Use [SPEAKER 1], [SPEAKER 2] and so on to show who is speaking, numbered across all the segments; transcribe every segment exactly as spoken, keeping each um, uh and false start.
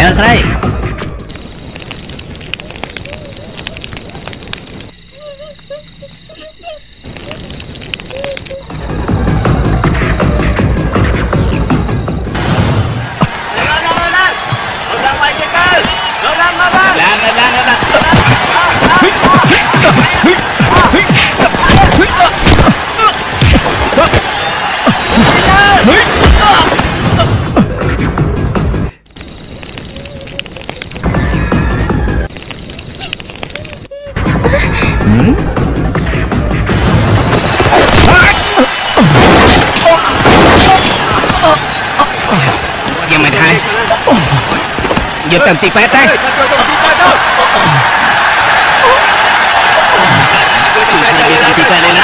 [SPEAKER 1] ស្រីយកទៅទីពេទ្យទេទីពេទ្យលេណា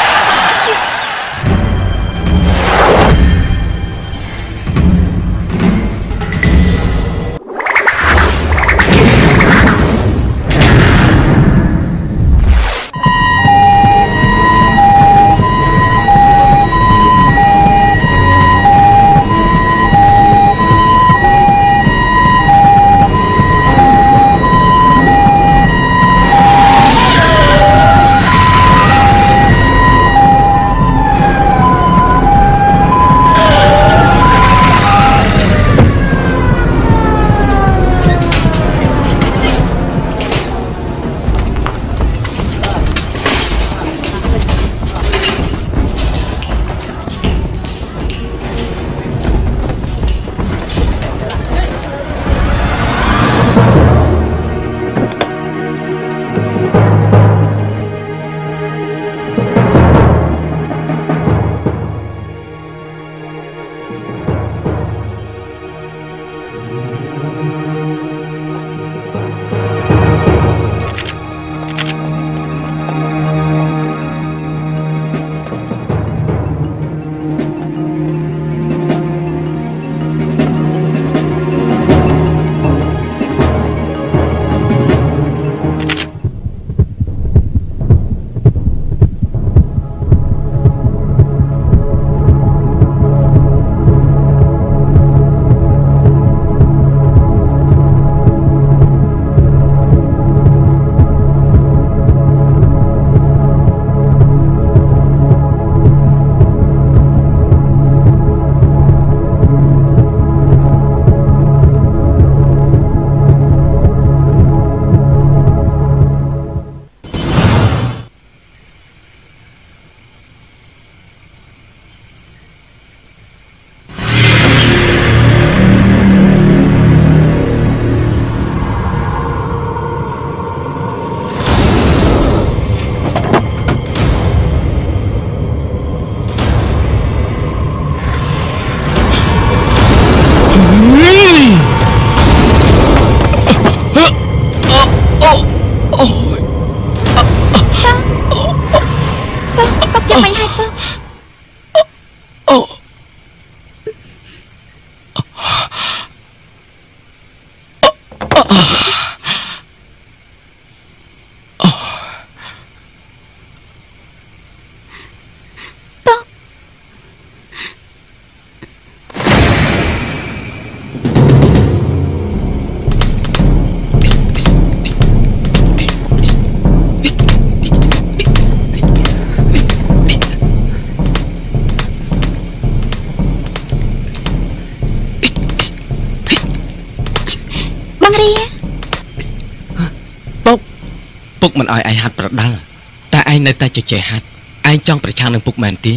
[SPEAKER 1] ពុកមិនអោយឯងហាត់ប្រដាល់តែឯងនៅតែជជែកហាត់ឯងចង់ប្រឆាំងនឹងពុកមែនទេ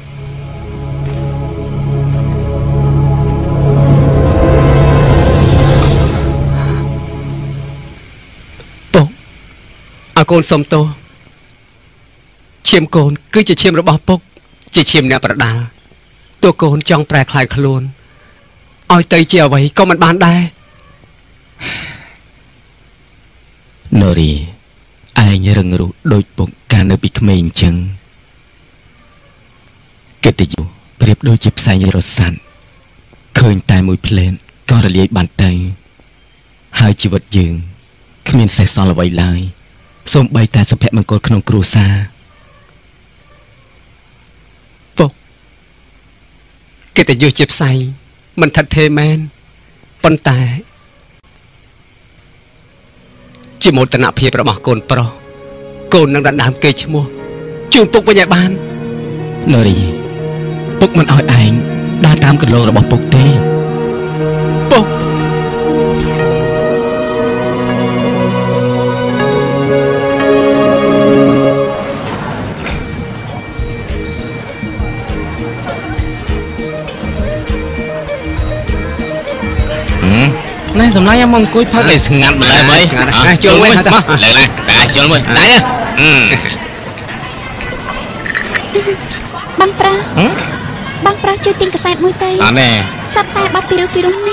[SPEAKER 1] ពុកអើកូនសុំទោសឈាមកូនគឺជាឈាមរបស់ពុកជាឈាមអ្នកប្រដាល់តួកូនចង់ប្រែក្លាយខ្លួនឲ្យទៅជាអ្វីក៏មិនបានដែរណូរីឯងរឹងរូសដូចពុកកាលនៅពីក្មេងអញ្ចឹងកិត្តិយសប្រៀបដូចជាផ្សែងរសាត់ឃើញតែមួយភ្លែនក៏រលាយបានទៅហើយជីវិតយើងគ្មានសេះសល់អ្វីឡើយសូម្បីតែសុភមង្គលក្នុងគ្រួសារពុកកិត្តិយសជាផ្សែងមិនថិតថេរមែនប៉ុន្តែជាមោទនភាពរបស់កូនប្រុសកូននឹងដណ្ដើមគេឈ្មោះជូនពុកវិញឲ្យបានលូរីពុកមិនឲ្យឯងដើរតាមកន្លងរបស់ពុកទេពុកណែសម្លាញ់មកអង្គុយផឹកឲ្យស្ងាត់ម្ល៉េះបីណាចូលមួយលើកណាតាចូលមួយដៃ
[SPEAKER 2] បងប្រាបងប្រាជួយទិញកាសែតមួយទៅ
[SPEAKER 1] អត់ទេ
[SPEAKER 2] សត្វតែបាត់ពីរពីរណា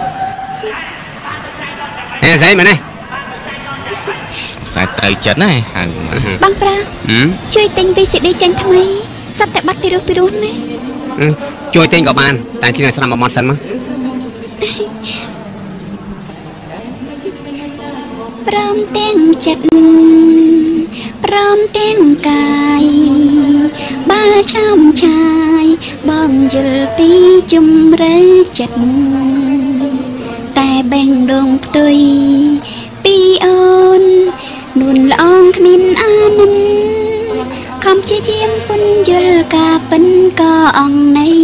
[SPEAKER 1] ហេស្អីមែនទេខ្សែត្រូវចិត្តណា
[SPEAKER 2] បងប្រាជួយទិញ វី ស៊ី ឌី ចេញថ្មីសត្វតែបាត់ពីរពីរណា
[SPEAKER 1] ជួយទិញក៏បានតែទីនេះស្ដាប់មកមកសិនមក
[SPEAKER 2] ព្រមទាំងចិត្តព្រមទាំងកាយបើឆោមឆាយបងយល់ពីជំរឿចិត្តតែបេះដូងផ្ទុយពីអូននួនល្អងគ្មានអានិនខំជាយាមពុនយល់ការពិនក៏អងណៃ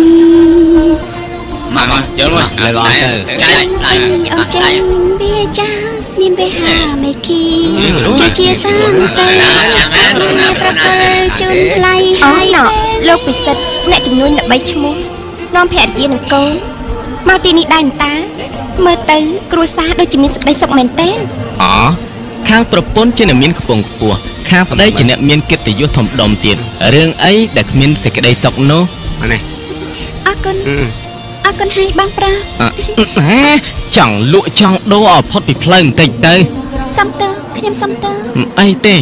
[SPEAKER 1] មកមកចូលមកលើកអស់ទៅ
[SPEAKER 2] អងចាញ់វាចាមានបេហាមេគីជាជាសាងសីប្រកលជូនថ្លៃហើយលោកពិសិដ្ឋអ្នកជំនួញល្បីឈ្មោះនាំភរិយានិងកូនមកទីនេះដែរតាមើលទៅគ្រួសារដូចជាមានសេចក្តីសុខមែនទេ
[SPEAKER 1] អូខាងប្រពន្ធជាអ្នកមានខ្ពង់ខ្ពស់ខាងប្តីជាអ្នកមានកិត្តិយសធំដុំទៀតរឿងអីដែលគ្មានសេចក្តីសុខនោះនេះ
[SPEAKER 2] អរគុណអរគុណហើយបងប្រា
[SPEAKER 1] ចង់លក់ចង់ដូរឲ្យផុតពីផ្លូវបន្តិចទៅ
[SPEAKER 2] សំតើខ្ញុំសំតើ
[SPEAKER 1] អីទេ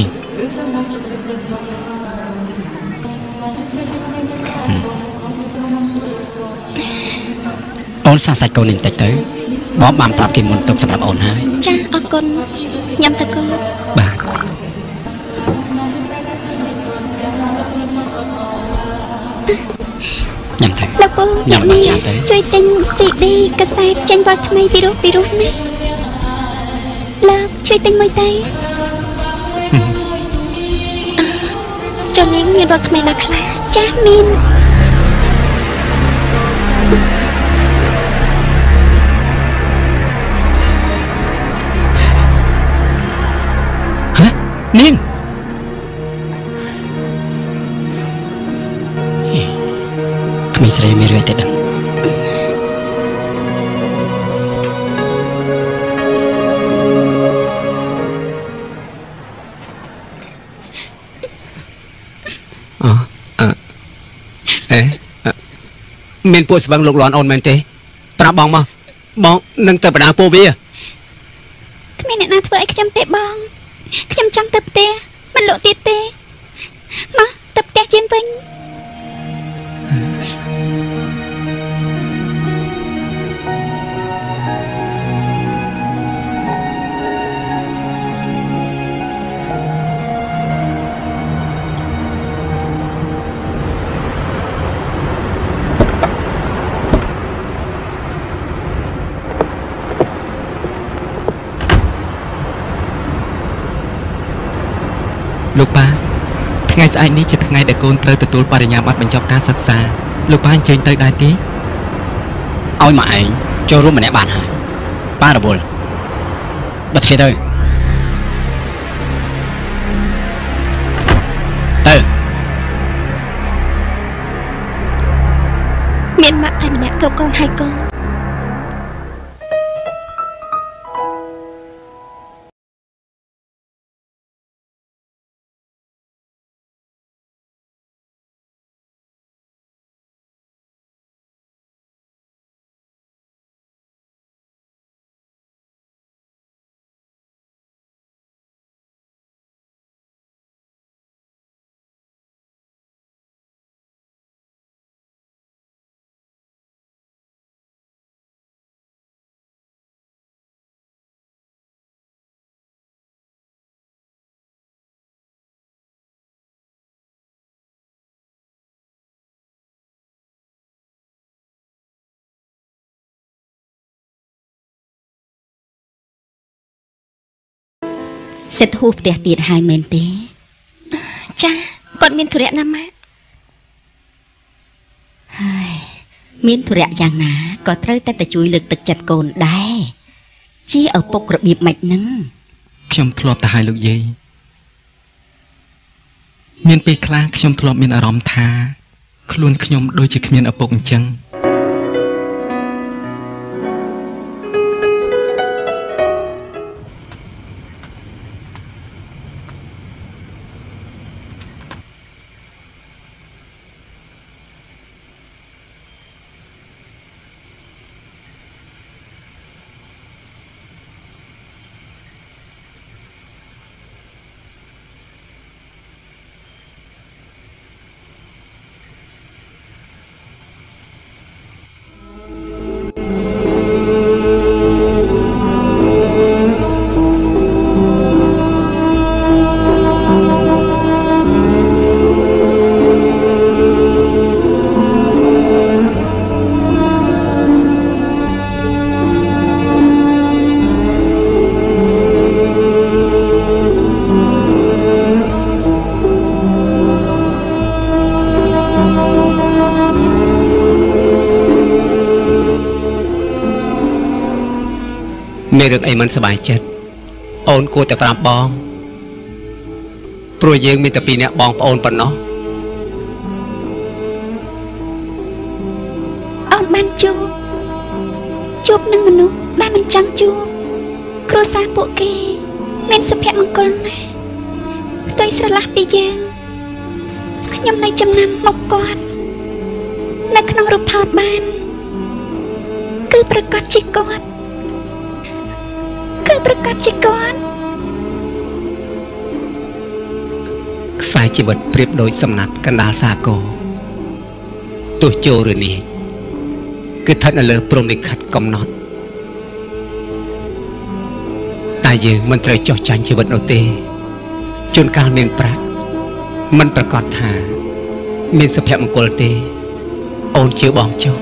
[SPEAKER 1] អូនសាសាច់កូននេះបន្តិចទៅបងបានប្រាប់គេមុនទុកសម្រាប់អូនហើយ
[SPEAKER 2] ចាអរគុណញ៉ាំទៅកូន
[SPEAKER 1] បាទញ៉ាំទៅ
[SPEAKER 2] លោកពូញ៉ាំនេះជួយទិញ ស៊ី ឌី កាសែតចេញវត្តថ្មីពីរោះពីរោះណាលោកជួយទិញមួយទៅចុះនាងមានវត្តថ្មីណាខ្លះចាស់មាន
[SPEAKER 1] ហ៎នាងក្មេងស្រីមានរឿងទេដឹងអូអឺអេមានពួកស្វឹងលោកលាន់អូនមែនទេប្រាប់បងមកបងនឹងទៅបដាពួកវា
[SPEAKER 2] គ្មានអ្នកណាធ្វើឲ្យខ្ញុំទេបងខ្ញុំចង់ទៅផ្ទះមិនលក់ទៀតទេមកទៅផ្ទះជាងវិញ
[SPEAKER 1] លោកប៉ាថ្ងៃស្អែកនេះជាថ្ងៃដែលកូនត្រូវទទួលបរិញ្ញាបត្របញ្ចប់ការសិក្សាលោកប៉ាអញ្ជើញទៅដែរទេឲ្យមកឯងចូលរួមម្នាក់បានហើយប៉ារវល់បិទទ្វារទៅទៅ
[SPEAKER 2] មានម៉ាក់តែម្នាក់គ្រប់គ្រាន់ហើយកូនចិត្តហួសផ្ទះទៀតហើយមែនទេចាគាត់មានធុរៈណាស់ម៉ាក់ហើយមានធុរៈយ៉ាងណាក៏ត្រូវតែទៅជួយលើកទឹកចិត្តកូនដែរជាឪពុករបៀបម៉េចហ្នឹង
[SPEAKER 3] ខ្ញុំធ្លាប់ទៅឲ្យលោកយាយមានពេលខ្លះខ្ញុំធ្លាប់មានអារម្មណ៍ថាខ្លួនខ្ញុំដូចជាគ្មានឪពុកអញ្ចឹងមានរឿងអីមិនសប្បាយចិត្តអូនគួរតែប្រាប់បងព្រោះយើងមានតែពីរនាក់បងប្អូនប៉ុណ្ណោះ
[SPEAKER 2] អូនបានជួបជួបនឹងមនុស្សដែលមិនចង់ជួបគ្រួសារពួកគេមានសុភមង្គលណាស់ផ្ទុយស្រឡះពីយើងខ្ញុំនៅចំណាំមុខគាត់នៅក្នុងរូបថតបានគឺប្រកាសជាគាត់គឺប្រកាសជាគាត់
[SPEAKER 1] ខ្សែជីវិតប្រៀបដូចសំណាក់កណ្ដាលសាគរទោះចូលឬនេះគឺស្ថិតនៅលើព្រំលិខិតកំណត់តែយើងមិនត្រូវចោះចាញ់ជីវិតនោះទេជួនកាលមានប្រាក់មិនប្រកាសថាមានសុភមង្គលទេអូនជឿបងចុះ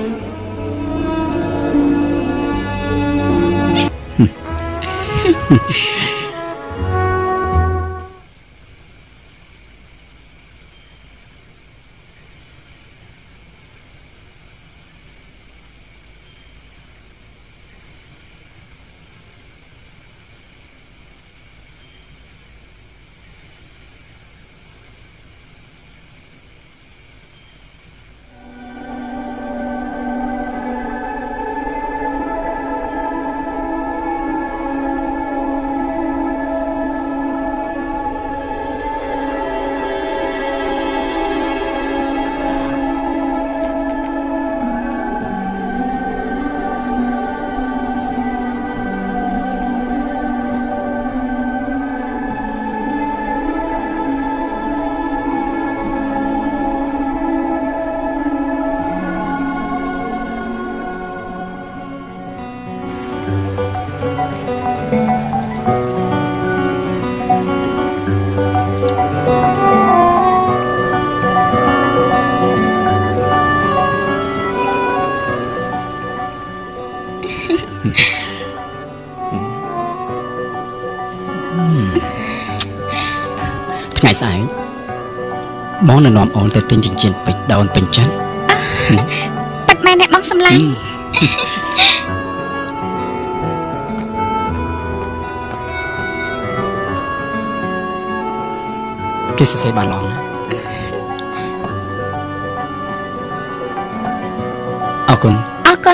[SPEAKER 4] ថ្ងៃស្អែកបងនឹងនាំអូនទៅទិញចិញ្ចៀនពេជ្រដល់អូនពេញចិត្ត
[SPEAKER 2] ពិតមែនទេបងសម្លាញ់
[SPEAKER 4] គេសរសេរបានឡងអរគុណ
[SPEAKER 2] អរគុណ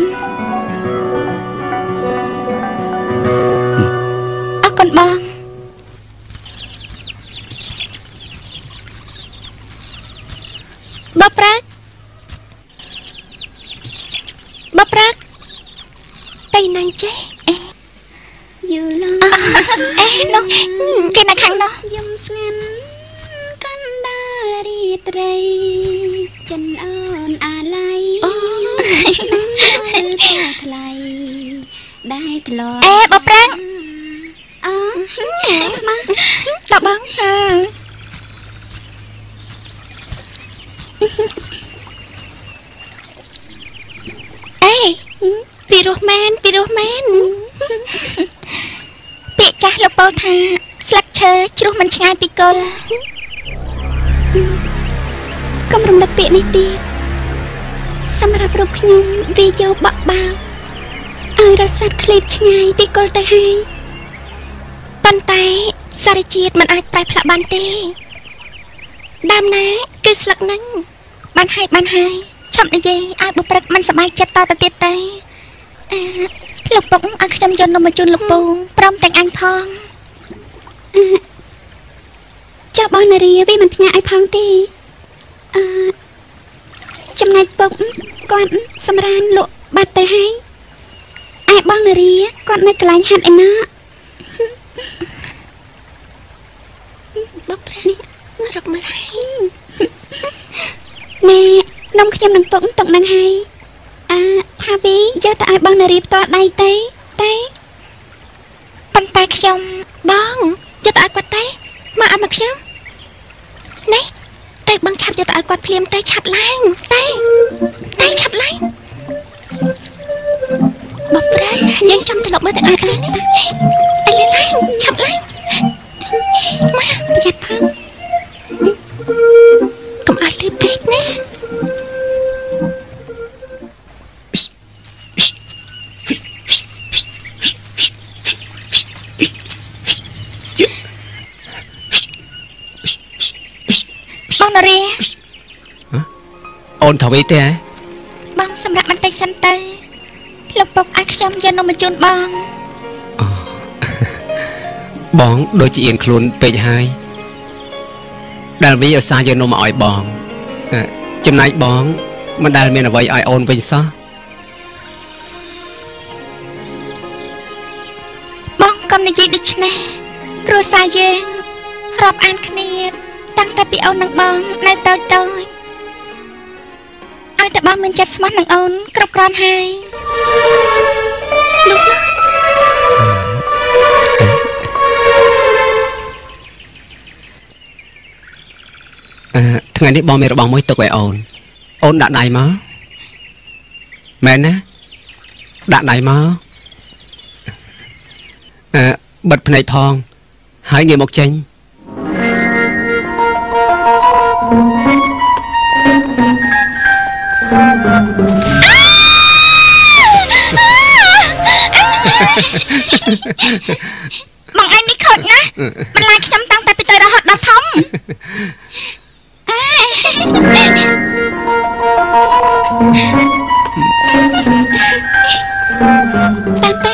[SPEAKER 2] អរគុណបងបបប្រាក់បបប្រាក់តៃណាញ់ចេះយូឡងអេនោះគេនៅខាងនោះយំស្ងាត់កណ្ដាលរីត្រីចិនអូនអាឡៃថ្លៃដែរធ្លាប់អេបបប្រាក់អើមកដល់បងអេពីរោះមែនពីរោះមែនពាក្យចាស់លោកពោលថាស្លឹកឈើជ្រុះមិនឆ្ងាយពីគល់កុំរំលឹកពាក្យនេះទៀតសម្រាប់រូបខ្ញុំវាយកបក់បាវឲ្យរសាត់ឃ្លៀតឆ្ងាយពីគល់ទៅហើយប៉ុន្តែសារជាតិមិនអាចប្រែផ្លាស់បានទេដើមណាគឺស្លឹកនឹងបានហើយបានហើយឈប់និយាយឲ្យបុព្រឹកមិនសប្បាយចិត្តតទៅទៀតទៅអឺលោកពុកឲ្យខ្ញុំយកនំមកជូនលោកពូព្រមទាំងអញផងចាស់បងនារីវាមិនផ្ញើឲ្យផងទេអឺចំណែកពុកគាត់សម្រានលក់បាត់ទៅហើយឯបងនារីគាត់នៅកន្លែងហាត់ឯណាបុកប្រានេះមករកមើលហើយណែនំខ្ញុំនឹងពុកទុកនឹងហើយអឺថាវីយកទៅឲ្យបងនារីផ្ទាល់ដៃទេទេប៉ុន្តែខ្ញុំបងយកទៅឲ្យគាត់ទេមកឲ្យមកខ្ញុំនេះតែបងឆាប់យកទៅឲ្យគាត់ភ្លាមតែឆាប់ឡើងតែតែឆាប់ឡើងបបប្រាយើងចាំទៅលុបមើលទៅអត់ទេនេះអីឡើងឆាប់ឡើងមកប្រយ័ត្នផងកុំឲ្យលឺពេកណាបងនារី
[SPEAKER 1] អូនទៅវិញទេហ៎
[SPEAKER 2] បងសម្រាប់បន្តិចសិនទៅលោកពុកឲ្យខ្ញុំយកនំមកជូនបង
[SPEAKER 1] បងដូចជាអៀនខ្លួនពេកហើយដែលវីឧស្សាហ៍យកនំមកឲ្យបងចំណែកបងមិនដែលមានអ្វីឲ្យអូនវិញសោះ
[SPEAKER 2] បងកុំនិយាយដូចនេះគ្រួសារយើងរាប់អានគ្នាតាំងតែពីអូននិងបងនៅតូចតូចឲ្យតែបងមានចិត្តស្មោះនឹងអូនគ្រប់គ្រាន់ហើយលោកណា
[SPEAKER 1] អឺថ្ងៃនេះបងមានរបស់មួយទុកឲ្យអូនអូនដាក់ដៃមកមែនណាដាក់ដៃមកអឺបិទភ្នែកផងហើយងាកមកចេញ
[SPEAKER 2] បងឯងនេះខូចណាស់បន្លាយខ្ញុំតាំងតែពីតូចរហូតដល់ធំតាំងទេ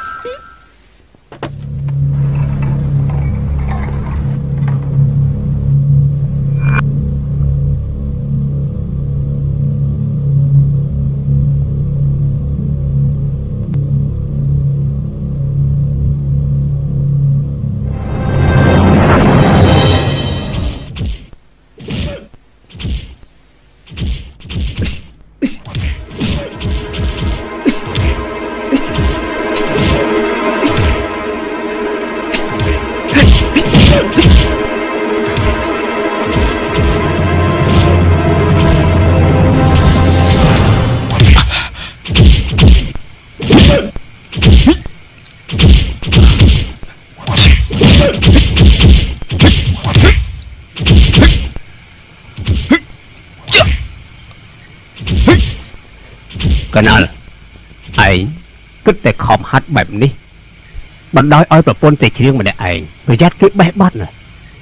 [SPEAKER 1] កណ្ដាលឯងគិតតែខំហាត់បែបនេះបណ្ដោយឲ្យប្រពន្ធតែច្រៀងម្នាក់ឯងប្រយ័ត្នគេបេះបាត់ណា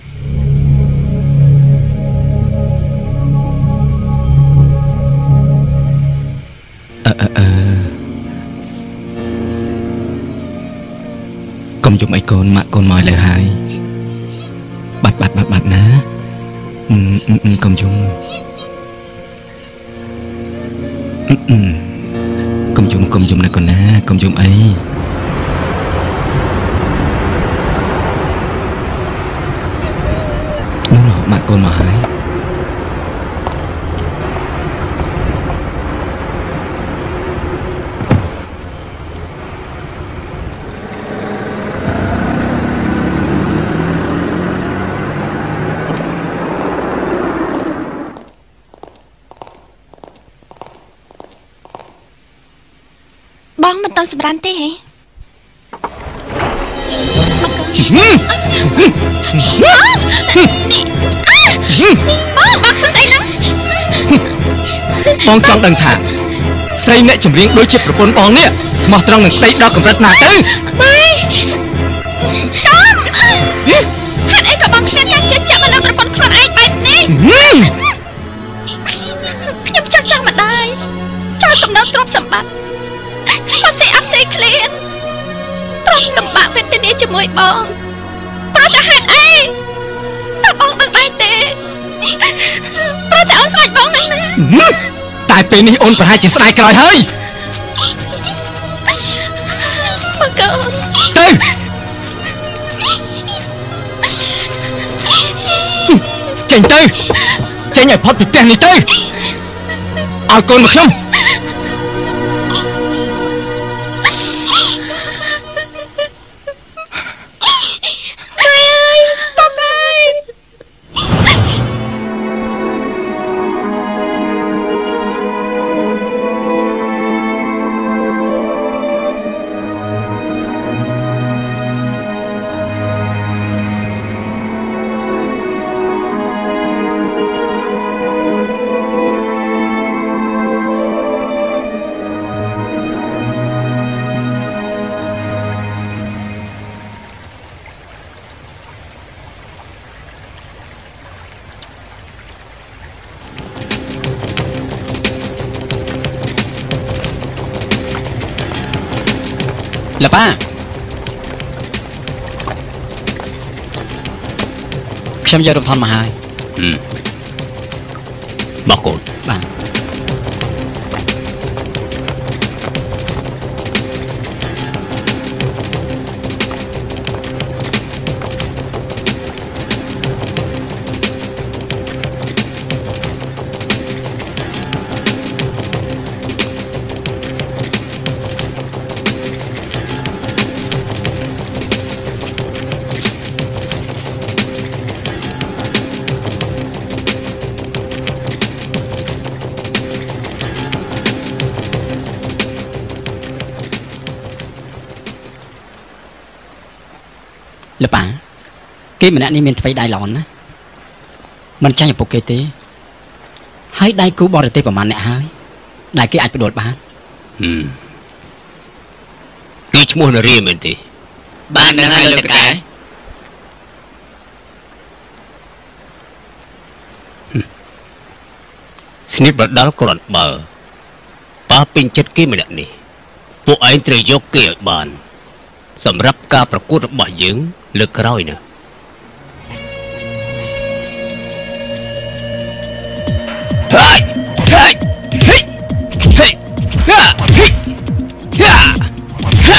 [SPEAKER 1] អឺអឺកុំយំអីកូនម៉ាក់កូនមកលើហើយបាត់បាត់បាត់បាត់ណាកុំយំកុំយំកុំយំណាកូនណាកុំយំអីនោះម៉ាក់កូនមកហើយ
[SPEAKER 2] បងមិនទៅសម្រានទេហ៎មកកូនបងធ្វើស្អីហ្នឹង
[SPEAKER 1] បងចង់ដឹងថាស្រីអ្នកចម្រៀងដូចជាប្រពន្ធបងនេះស្មោះត្រង់នឹងផ្ទៃដល់កម្រិតណាទៅ
[SPEAKER 2] ម៉ែកំហេតុអីក៏បងគ្មានការជឿជាក់មកលើប្រពន្ធខ្លួនឯងបែបនេះខ្ញុំចាស់ចាស់ម្ដាយចោលកំណត់ទ្រព្យសម្បត្តិអត់សេអត់សេឃ្លានត្រង់លំបាកវេទនាជាមួយបងប្រតែហេតុអីតើបងដឹងដែរទេប្រតែអូនស្រេចបងហ្នឹងណា
[SPEAKER 1] តែពេលនេះអូនប្រហែលជាស្ដាយក្រោយហើយ
[SPEAKER 2] បងកូន
[SPEAKER 1] ទៅចេញទៅចេញឲ្យផុតពីផ្ទះនេះទៅឲ្យកូនមកខ្ញុំ
[SPEAKER 4] លប៉ាខ្ញុំយករំផន់មកហើយ
[SPEAKER 3] មកកូន
[SPEAKER 4] បាទលប៉ាគេម្នាក់នេះមានថ្វីដៃល្អណាស់មិនចាញ់ឪពុកគេទេហើយដៃគូបរទេសប្រហែលអ្នកហើយដែលគេអាចបដិលបាន
[SPEAKER 3] គេឈ្មោះនារីមែនទេ
[SPEAKER 1] បាននឹងហើយលោកតកែ
[SPEAKER 3] ស្និទ្ធបដលគ្រាន់បើប៉ះពេញចិត្តគេម្នាក់នេះពួកឯងត្រូវយកគេឲ្យបានសម្រាប់ការប្រកួតរបស់យើងលើកក្រោយណាហើយហើយហើយហើយហាហាហា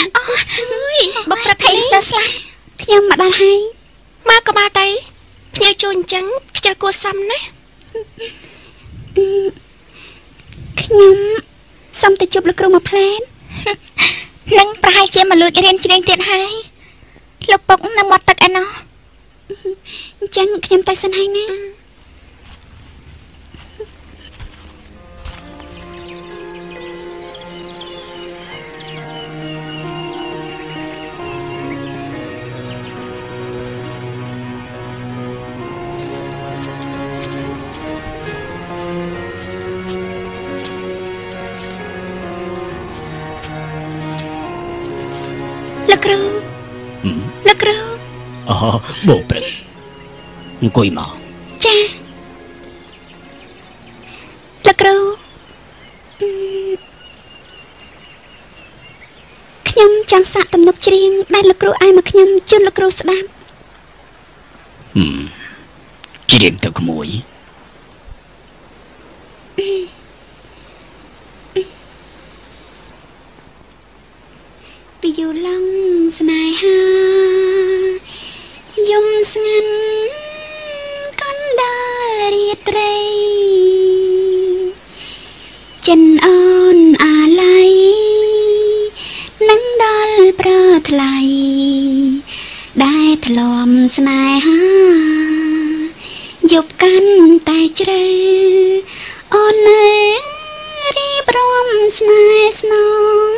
[SPEAKER 2] ស្លាប់ខ្ញុំមកដល់ហើយមកក៏មកទៅភ្ញៀវ
[SPEAKER 5] ជួយអញ្ចឹងខ្ជិលគួរសមណា
[SPEAKER 2] ខ្ញុំសុំទៅជួបលោកគ្រូមួយផ្លែត
[SPEAKER 5] នឹងប្រហែលជាមកលួចរៀនច្រៀងទៀតហើយលោកពុកនៅមាត់ទឹកឯណោះ
[SPEAKER 2] អញ្ចឹងខ្ញុំទៅសិនហើយណាលោកគ្រូលោកគ្រូ
[SPEAKER 4] អូបូព្រឹកអង្គុយមក
[SPEAKER 2] ចាលោកគ្រូខ្ញុំចង់សាកទំនុកច្រៀងដែលលោកគ្រូឲ្យមកខ្ញុំជូនលោកគ្រូស្ដាប់
[SPEAKER 4] ច្រៀងទៅក្មួយ
[SPEAKER 2] ពីយូរឡងស្នេហាយំស្ងាត់កណ្ដាលរាត្រីចិនអូនអាឡ័យនឹងដល់ប្រថ្លៃដែលធ្លាប់ស្នេហាយប់កាន់តែជ្រៅអូននៅរៀបរំស្នេហ៍ស្នង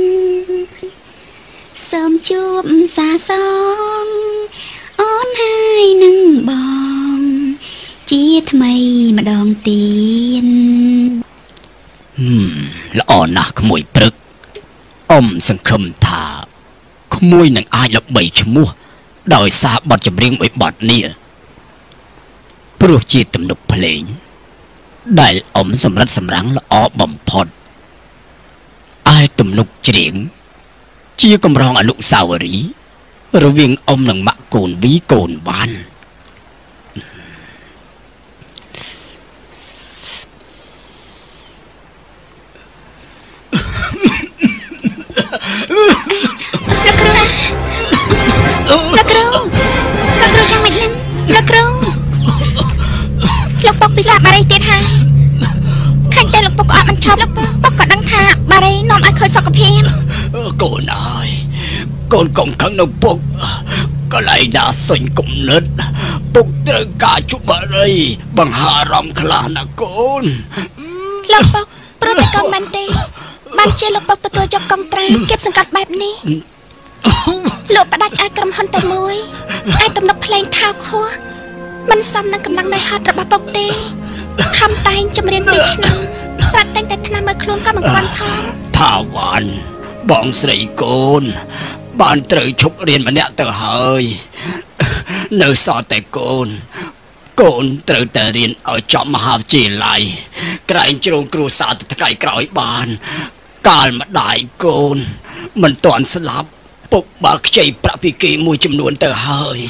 [SPEAKER 2] សូមជួបសាសងអូនហើយនឹងបងជាថ្មីម្ដងទៀត
[SPEAKER 4] ហឹមល្អណាស់ក្មួយព្រឹកអ៊ំសង្ឃឹមថាក្មួយនឹងអាចល្បីឈ្មោះដោយសារបទចម្រៀងមួយបទនេះព្រោះជាទំនុកភ្លេងដែលអ៊ំសម្រិតសម្រាំងល្អបំផុតឯទំនុកច្រៀងជាកម្រងអនុស្សាវរីយ៍រវាងអ៊ំនិងម៉ាក់កូនវីកូនវ៉ាន់
[SPEAKER 2] លោកគ្រូលោកគ្រូចាំមិននឹងលោកគ្រូលោកពុកពិសាបារីទៀតហើយឃើញតែលោកពុកក៏អត់បញ្ឈប់លោកពុកក៏ដឹងថាបារីនាំឲ្យខូចសុខភាព
[SPEAKER 4] កូនអើយកូនកុំខឹងនៅពុកកន្លែងណាសុញគំនិតពុកត្រូវការជួបបារីបង្ហាអារម្មណ៍ខ្លះណាកូន
[SPEAKER 2] លោកពុកព្រោះតែកូនមិនទេបានជាលោកពុកទទួលយកកុងត្រាគៀបសង្កត់បែបនេះលោកផ្ដាច់ឲ្យក្រុមហ៊ុនតែមួយឲ្យទំនុកភ្លេងថោកខួរមិនសមនឹងកម្លាំងដៃហត់របស់ពុកទេខំតែងចម្រៀងពីរឆ្នាំប្រាត់តែងតែថ្នាំមើលខ្លួនក៏មិនទាន់ផង
[SPEAKER 4] ថាវ៉ាន់បងស្រីកូនបានត្រូវឈប់រៀនម្នាក់ទៅហើយនៅសល់តែកូនកូនត្រូវតែរៀនឲ្យចប់មហាវិទ្យាល័យក្រែងជ្រងគ្រួសារទៅថ្ងៃក្រោយបានកាលម្ដាយកូនមិនទាន់ស្លាប់ពុកបើខ្ចីប្រាក់ពីគេមួយចំនួនទៅហើយ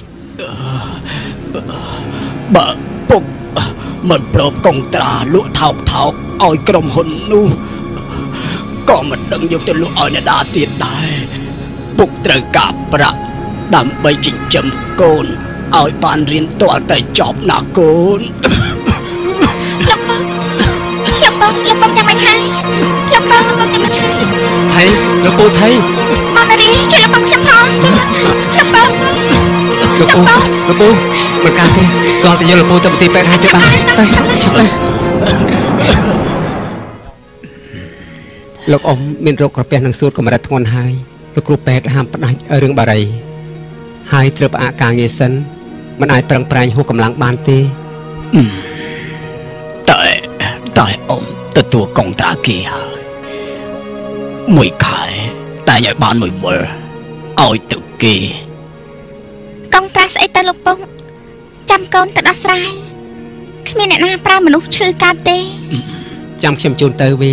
[SPEAKER 4] បើពុកមិនប្រកកុងត្រាលក់ថោកថោកឲ្យក្រុមហ៊ុននោះក៏មិនដឹងយកទៅលក់ឲ្យអ្នកណាទៀតដែរពុកត្រូវការប្រាក់ដើម្បីចិញ្ចឹមកូនឲ្យបានរៀនទាល់តែចប់ណាកូន
[SPEAKER 2] លោកបងលោកបងលោកបងចាំមិនហើយលោកបងលោកបងចាំមិនហើយ
[SPEAKER 1] ថៃលោកពូថៃ
[SPEAKER 2] បងនារីជួយលោកបងខ្ញុំផងជួយលោកបង
[SPEAKER 1] លោកពូលោកពូមិនកើតទេគាត់ទៅយកលោកពូទៅប្រទីពេទ្យហើយទៅបានទៅឆាប់ឆាប់ទៅលោកអ៊ំមានរោគក្រពះនិងសួតកម្រិតធ្ងន់ហើយលោកគ្រូពេទ្យហាមផ្ដាច់រឿងបារីហើយត្រូវផ្អាកការងារសិនមិនអាចប្រឹងប្រែងហួសកម្លាំងបានទេ
[SPEAKER 4] តែតែអ៊ំទទួលកុងត្រាគេហើយមួយខែតែឲ្យបានមួយវល់ឲ្យទៅគេ
[SPEAKER 2] កុងត្រាស្អីទៅលោកពុកចាំកូនទៅដោះស្រាយគ្មានអ្នកណាប្រើមនុស្សឈឺកើតទេ
[SPEAKER 1] ចាំខ្ញុំជូនទៅវី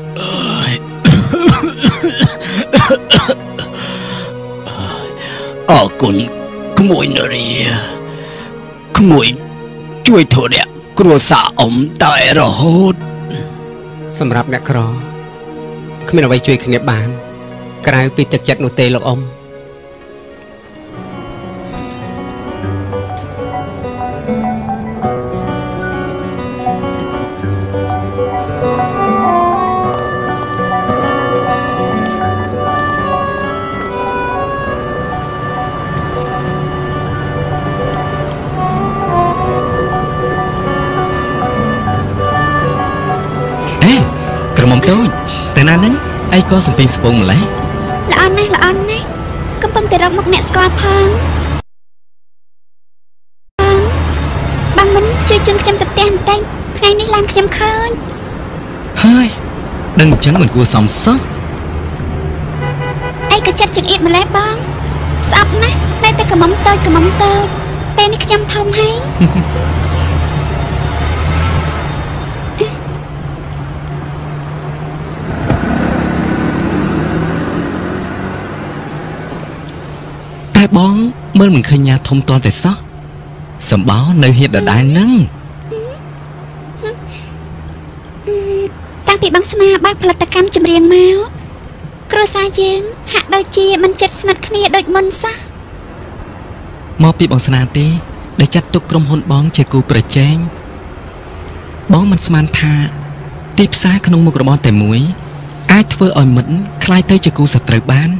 [SPEAKER 4] អរគុណក្មួយនារីក្មួយជួយធរៈគ្រួសារអ៊ំតែរហូត
[SPEAKER 1] សម្រាប់អ្នកក្រគ្មានអ្វីជួយគ្នាបានក្រៅពីទឹកចិត្តនោះទេលោកអ៊ំ
[SPEAKER 4] ក៏សំពីងស្ពងម្លេះ
[SPEAKER 2] ល្អណាស់ល្អណាស់កំពុងតែរកមុខអ្នកស្គាល់ផងបងមិនជួយជូនខ្ញុំទៅផ្ទះបន្តិចថ្ងៃនេះឡានខ្ញុំឃើញ
[SPEAKER 4] ហើយដឹងអញ្ចឹងមិនគួរសមសោះ
[SPEAKER 2] អីក៏ចិត្តចង្អៀតម្លេះបងស្អប់ណាស់តែតែកំមុំតូចកំមុំតូចពេលនេះខ្ញុំធំហើយ
[SPEAKER 4] តែបងមើលមិនឃើញញ៉ាធំតតែសោះសម្បោនៅហៀតដដែលហ្នឹង
[SPEAKER 2] តាំងពីបងស្នាបើកផលិតកម្មចម្រៀងមកគ្រួសារយើងហាក់ដូចជាមិនជិតស្និទ្ធគ្នាដូចមុនសោះ
[SPEAKER 4] មកពីបងស្នាទេដែលចាត់ទុកក្រុមហ៊ុនបងជាគូប្រជែងបងមិនស្មានថាទីផ្សារក្នុងមុខរបរតែមួយអាចធ្វើឲ្យមិត្តคล้ายទៅជាគូសត្រូវបាន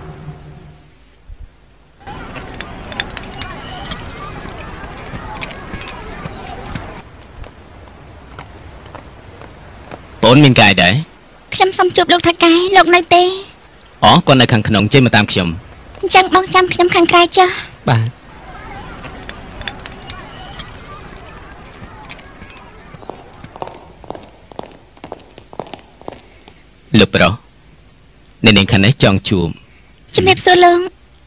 [SPEAKER 3] បងមានកាយដែរ
[SPEAKER 5] ខ្ញុំសុំជួបលោកថៅកែលោកនៅទេ
[SPEAKER 3] អូគាត់នៅខាងក្នុងចេញមកតាមខ្ញុំ
[SPEAKER 5] អញ្ចឹងបងចាំខ្ញុំខាងក្រៅចុះ
[SPEAKER 3] បាទលោកប្រុសអ្នកនាងខាងនេះចង់ជួប
[SPEAKER 5] ជំរាបសួរលោក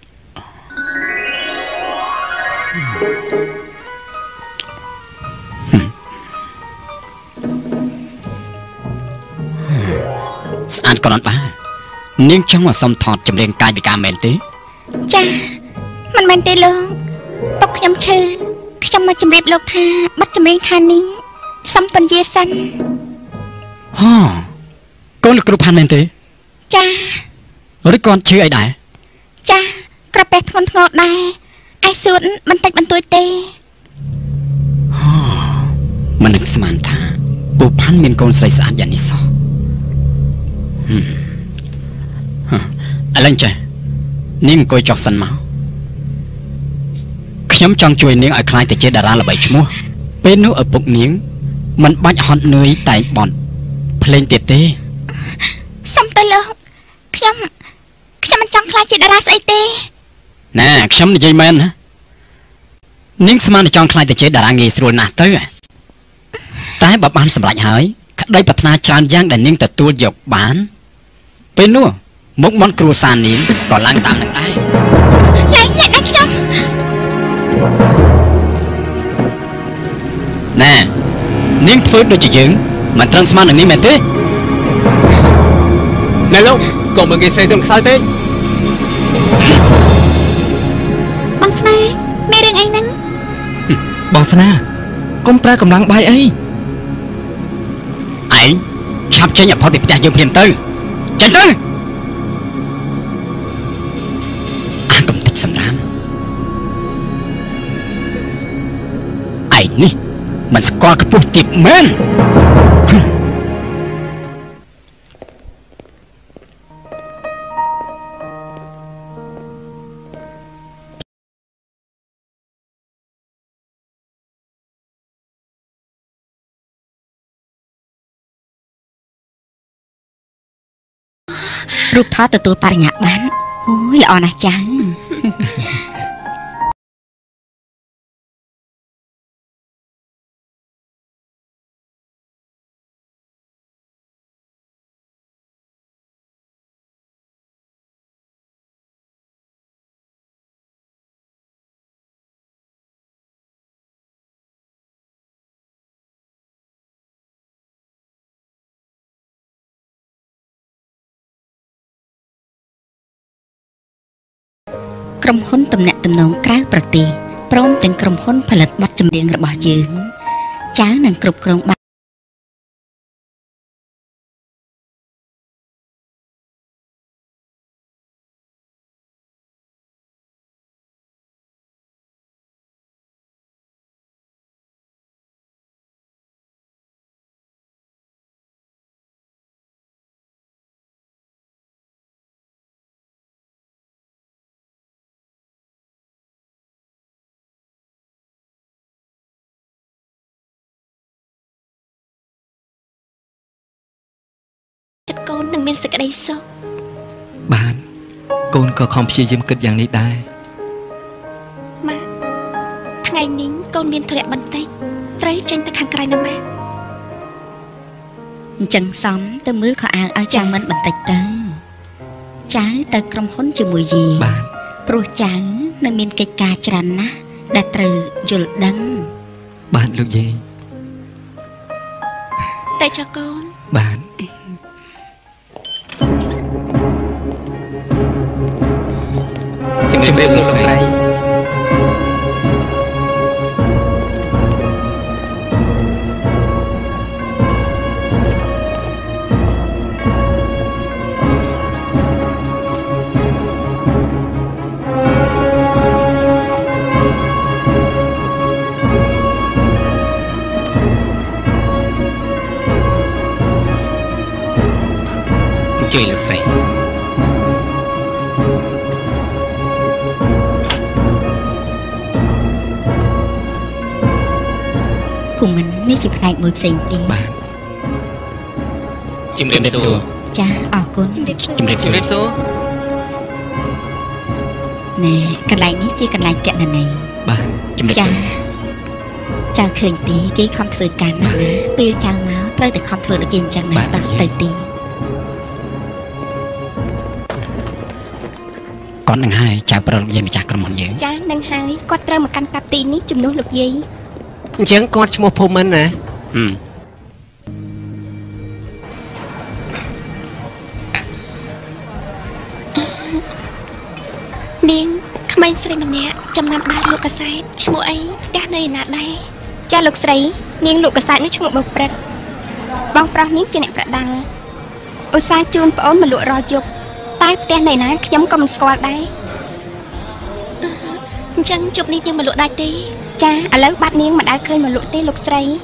[SPEAKER 4] ស្អាតក្រនបានាងចង់មកសុំថតចម្រៀងកាយវិការមែនទេ
[SPEAKER 5] ចាមិនមែនទេលោកពុកខ្ញុំឈឺខ្ញុំមកជម្រាបលោកថាបទចម្រៀងខាងនេះសំពន្យាសិន
[SPEAKER 4] ហ៎កូនលោកគ្រូផាន់មែនទេ
[SPEAKER 5] ចា
[SPEAKER 4] ឬគាត់ឈឺអីដែរ
[SPEAKER 5] ចាក្រពះធ្ងន់ធ្ងរដែរឯសួនបន្តិចបន្តួចទេ
[SPEAKER 4] ហ៎មិននឹកស្មានថាពូផាន់មានកូនស្រីស្អាតយ៉ាងនេះសោះឥឡូវចេះនាងអង្គុយចុះសិនមកខ្ញុំចង់ជួយនាងឲ្យខ្លាយទៅជាតារាល្បីឈ្មោះពេលនោះឪពុកនាងមិនបាច់ហត់នឿយតែបន់ភ្លេងទៀតទេ
[SPEAKER 5] សុំទៅលោកខ្ញុំខ្ញុំមិនចង់ខ្លាចជាតារាស្អីទេ
[SPEAKER 4] ណែខ្ញុំនិយាយមែនណានាងស្មានតែចង់ខ្លាចទៅជាតារាងាយស្រួលណាស់ទៅតែបើបានសម្រេចហើយក្តីប្រាថ្នាច្រើនយ៉ាងដែលនាងទទួលយកបានពេលនោះមុខមាត់គ្រួសារនាងក៏ឡើងតាមនឹងដែរ
[SPEAKER 5] ឡើងឡើងដល់ខ្ញុំ
[SPEAKER 4] ណែនាងធ្វើដូចជាយើងមិនត្រឹមស្មាននឹងនេះមែនទេ
[SPEAKER 1] ណែលោកកុំមកគេសេចខ្សោយពេក
[SPEAKER 2] បងស្នាមានរឿងអីហ្នឹង
[SPEAKER 4] បងស្នាកុំប្រើកម្លាំងបាយអីឯងឆាប់ចេញឲ្យផុតពីផ្ទះយើងភ្លាមទៅចេញទៅអាកំតិចសម្រាមឯងនេះមិនស្គាល់ខ្ពស់ទៀតមែន
[SPEAKER 5] រូបថតទទួលបរិញ្ញាបត្រអូយល្អណាស់ចាស់ក្រុមហ៊ុនទំនាក់ទំនងក្រៅប្រទេសព្រមទាំងក្រុមហ៊ុនផលិតបទចម្រៀងរបស់យើងចៅនឹងគ្រប់គ្រងបានចិត្តកូននឹងមានសេចក្តីសុខ
[SPEAKER 1] បានកូនក៏ខំព្យាយាមគិតយ៉ាងនេះដែរ
[SPEAKER 5] ម៉ាក់ថ្ងៃនេះកូនមានធ្លាក់បន្តិចត្រូវចេញទៅខាងក្រៅណាម៉ាក់អញ្ចឹងសំទៅមើលខោអាវឲ្យចាំមិនបន្តិចទៅចៅទៅក្រុមហ៊ុនជាមួយយាយ
[SPEAKER 1] បាទ
[SPEAKER 5] ព្រោះចៅនៅមានកិច្ចការច្រើនណាស់ដែលត្រូវយល់ដឹង
[SPEAKER 1] បាទលោកយាយ
[SPEAKER 5] តែចៅកូន
[SPEAKER 1] បាទជំរាបសួរលោកស្រីជ័យលោកស្រី
[SPEAKER 5] ភូមិន្ទនេះជាផ្នែកមួយផ្សេងទៀត
[SPEAKER 1] បាទជំរាបសួរ
[SPEAKER 5] ចាអរគុណជំរាបសួរ
[SPEAKER 1] ជំរាបសួរ
[SPEAKER 5] ណែកន្លែងនេះជាកន្លែងគណនេយ្យ
[SPEAKER 1] បាទជំរាបសួរ
[SPEAKER 5] ចៅឃើញទីគេខំធ្វើការណាស់ណាពេលចៅមកត្រូវតែខំធ្វើដូចគេអញ្ចឹងណាតោះទៅទី
[SPEAKER 4] គាត់នឹងហើយចៅប្រុសលោកយាយម្ចាស់ក្រុមហ៊ុនយើង
[SPEAKER 5] ចានឹងហើយគាត់ត្រូវមកកាន់កាប់ទីនេះជំនួសលោកយាយ
[SPEAKER 1] អញ្ចឹងគាត់ឈ្មោះភូមិន្ទណា
[SPEAKER 4] ហឹម
[SPEAKER 5] នាងក្មេងស្រីម្នាក់ចំណាំដើរលោកកសែតឈ្មោះអីផ្ទះនៅឯណាដែរចាលោកស្រីនាងលោកកសែតនោះឈ្មោះបងព្រឹកបងប្រុសនាងជាអ្នកប្រដាល់ឧស្សាហ៍ជូនប្អូនមកលក់រាល់យប់តែផ្ទះនៅណាខ្ញុំក៏មិនស្គាល់ដែរអញ្ចឹងជប់នេះនាងមកលក់ដាច់ទេចាឥឡូវបាត់នាងមិនដែលឃើញមកលក់ទេលោកស្រី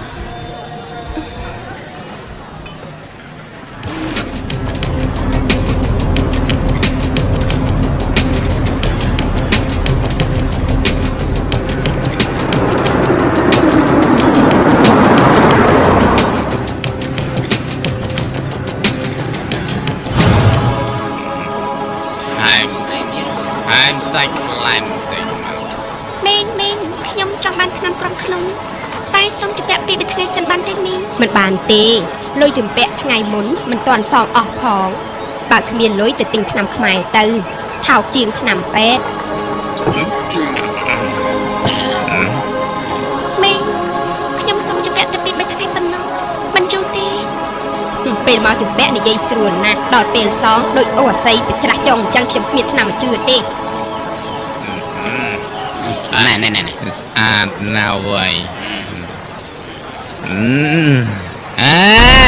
[SPEAKER 6] មិនបានទេលុយជំពាក់ថ្ងៃមុនមិនទាន់សងអស់ផងបើគ្មានលុយទៅទិញថ្នាំខ្មែរទៅថោកជាងថ្នាំពេទ្យ
[SPEAKER 5] មីងខ្ញុំសុំជំពាក់ទៅពីរបីថ្ងៃប៉ុណ្ណោះមិនយូរទេ
[SPEAKER 6] ពេលមកជំពាក់និយាយស្រួលណាស់ដល់ពេលសងដូចអូអាស័យច្រាស់ចងអញ្ចឹងខ្ញុំគ្មានថ្នាំជឿទេ
[SPEAKER 3] ណែណែណែស្អាតណាស់វ៉ៃអឺអេ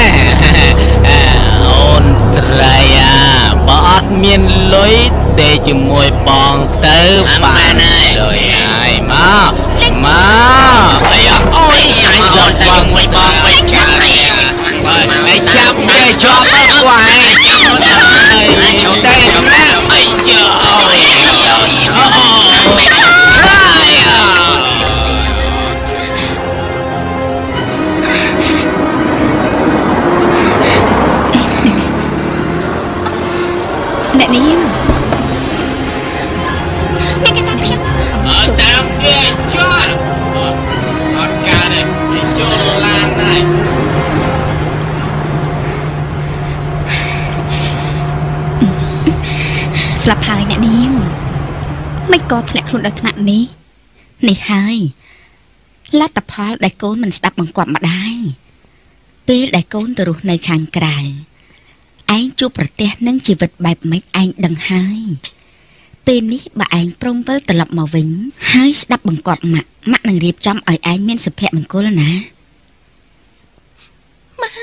[SPEAKER 3] អូនស្រីអាបើអត់មានលុយទេជាមួយបងទៅបានហើយលុយហើយមកមកអាយ៉ាអូយអាយចង់បងមួយបងមួយចាំឯងចាប់គេជាប់ទៅវ៉ៃចូលទៅណាអីយោអូយអូ
[SPEAKER 5] អ្នកនេះមានគេតាមខ្ញុំ
[SPEAKER 3] អត់តាមគេជាប់អត់ការទេចូលឡានហើយ
[SPEAKER 5] ស្លាប់ហើយអ្នកនាងមិនក៏ធ្លាក់ខ្លួនដល់ថ្នាក់នេះនេះហើយលទ្ធផលដែលកូនមិនស្ដាប់បង្គាប់ម្ដាយពេលដែលកូនទៅរស់នៅខាងក្រៅឯងជួបប្រទះនឹងជីវិតបែបម៉េចឯងដឹងហើយពេលនេះបើឯងព្រមវិលត្រឡប់មកវិញហើយស្ដាប់បង្គាប់ម៉ាក់ម៉ាក់នឹងរៀបចំឲ្យឯងមានសុភមង្គលណាម៉ាក់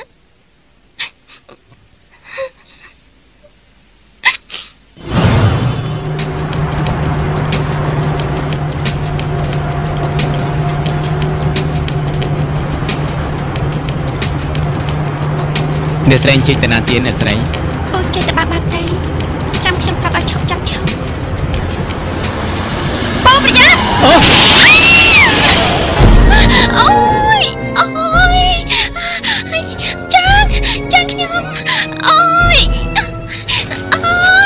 [SPEAKER 3] អ្នកស្រីជិះតាណាទៀនអ្នកស្រី
[SPEAKER 5] អូចេះតែបាត់បាត់ទេចាំខ្ញុំប្រាប់ឲ្យឈប់ចាប់ឈប់បងប្រញាប់អូអូយអូយចាចាខ្ញុំអូយអូយ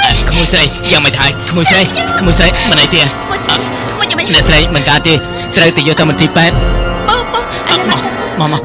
[SPEAKER 3] យ៉ាងមិនហើយក្មួយស្រីក្មួយស្រីមិនអីទេអ្នកស្រីមិនកើតទេត្រូវទៅយកទៅមន្ទីរពេទ្យបងបងមកមក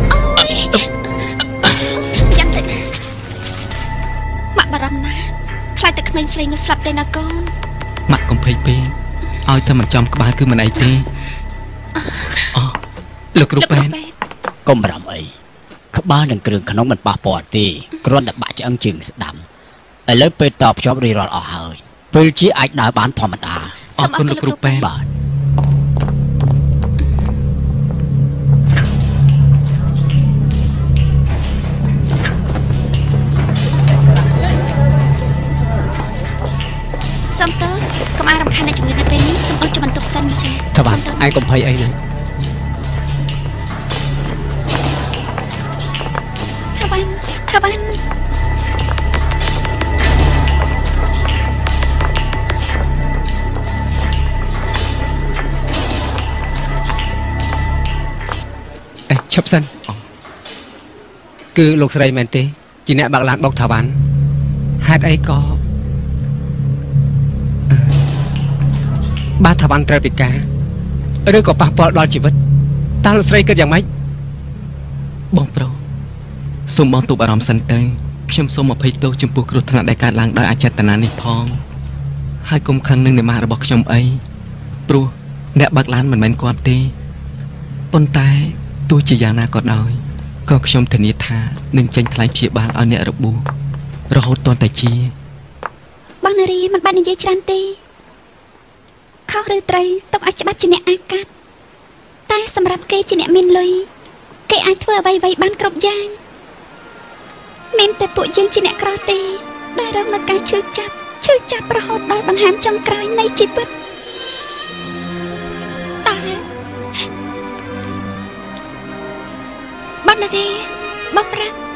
[SPEAKER 5] យ៉ាងតិចម៉ាក់បារម្ភណាស់ខ្លាចតែក្មេងស្រីនោះស្លាប់ទេណាកូន
[SPEAKER 1] ម៉ាក់កុំភ័យពេកឲ្យតែមិនចំក្បាលគឺមិនអីទេអូលោកគ្រូពេទ្យកុំបារម្ភអីក្បាលនិងគ្រឿងក្នុងមិនប៉ះពាល់ទេគ្រាន់តែបាក់ឆ្អឹងជើងស្ដាំឥឡូវពេលតបភ្ជាប់រីរាល់អស់ហើយពេលជាអាចដើរបានធម្មតាអរគុណលោកគ្រូពេទ្យបាទ
[SPEAKER 5] សំតើកុំអាយរំខានអ្នកជំងឺនៅពេលនេះសូមអត់ចាំបន្ទុកសិនចា៎
[SPEAKER 1] ថាបានឯងកុំភ័យអីណា
[SPEAKER 5] ថាបានថាបាន
[SPEAKER 1] អេឈប់សិនគឺលោកស្រីមែនទេជាអ្នកបើកឡានបុកថាបានហេតុអីក៏បាទថាបានត្រូវពិការឬក៏ប៉ះពាល់ដល់ជីវិតតើលោកស្រីគិតយ៉ាងម៉េចបងប្រុសសូមបងទប់អារម្មណ៍សិនទៅខ្ញុំសូមអភ័យទោសចំពោះគ្រោះថ្នាក់ដែលកើតឡើងដោយអចេតនានេះផងហើយកុំខឹងនឹងអ្នកម៉ាក់របស់ខ្ញុំអីព្រោះអ្នកបើកឡានមិនមែនគាត់ទេប៉ុន្តែទោះជាយ៉ាងណាក៏ដោយក៏ខ្ញុំធានាថានឹងចេញថ្លៃព្យាបាលឲ្យអ្នករបួសរហូតទាល់តែជា
[SPEAKER 5] បងនារីមិនបាននិយាយច្រើនទេខុសឬត្រូវទុកឲ្យច្បាប់ជាអ្នកអាកាត់តែសម្រាប់គេជាអ្នកមានលុយគេអាចធ្វើអ្វីៗបានគ្រប់យ៉ាងមានតែពួកយើងជាអ្នកក្រទេដែលរងនឹងការឈឺចាប់ឈឺចាប់រហូតដល់ដង្ហើមចុងក្រោយនៃជីវិតតែបងនារីបងប្រាក់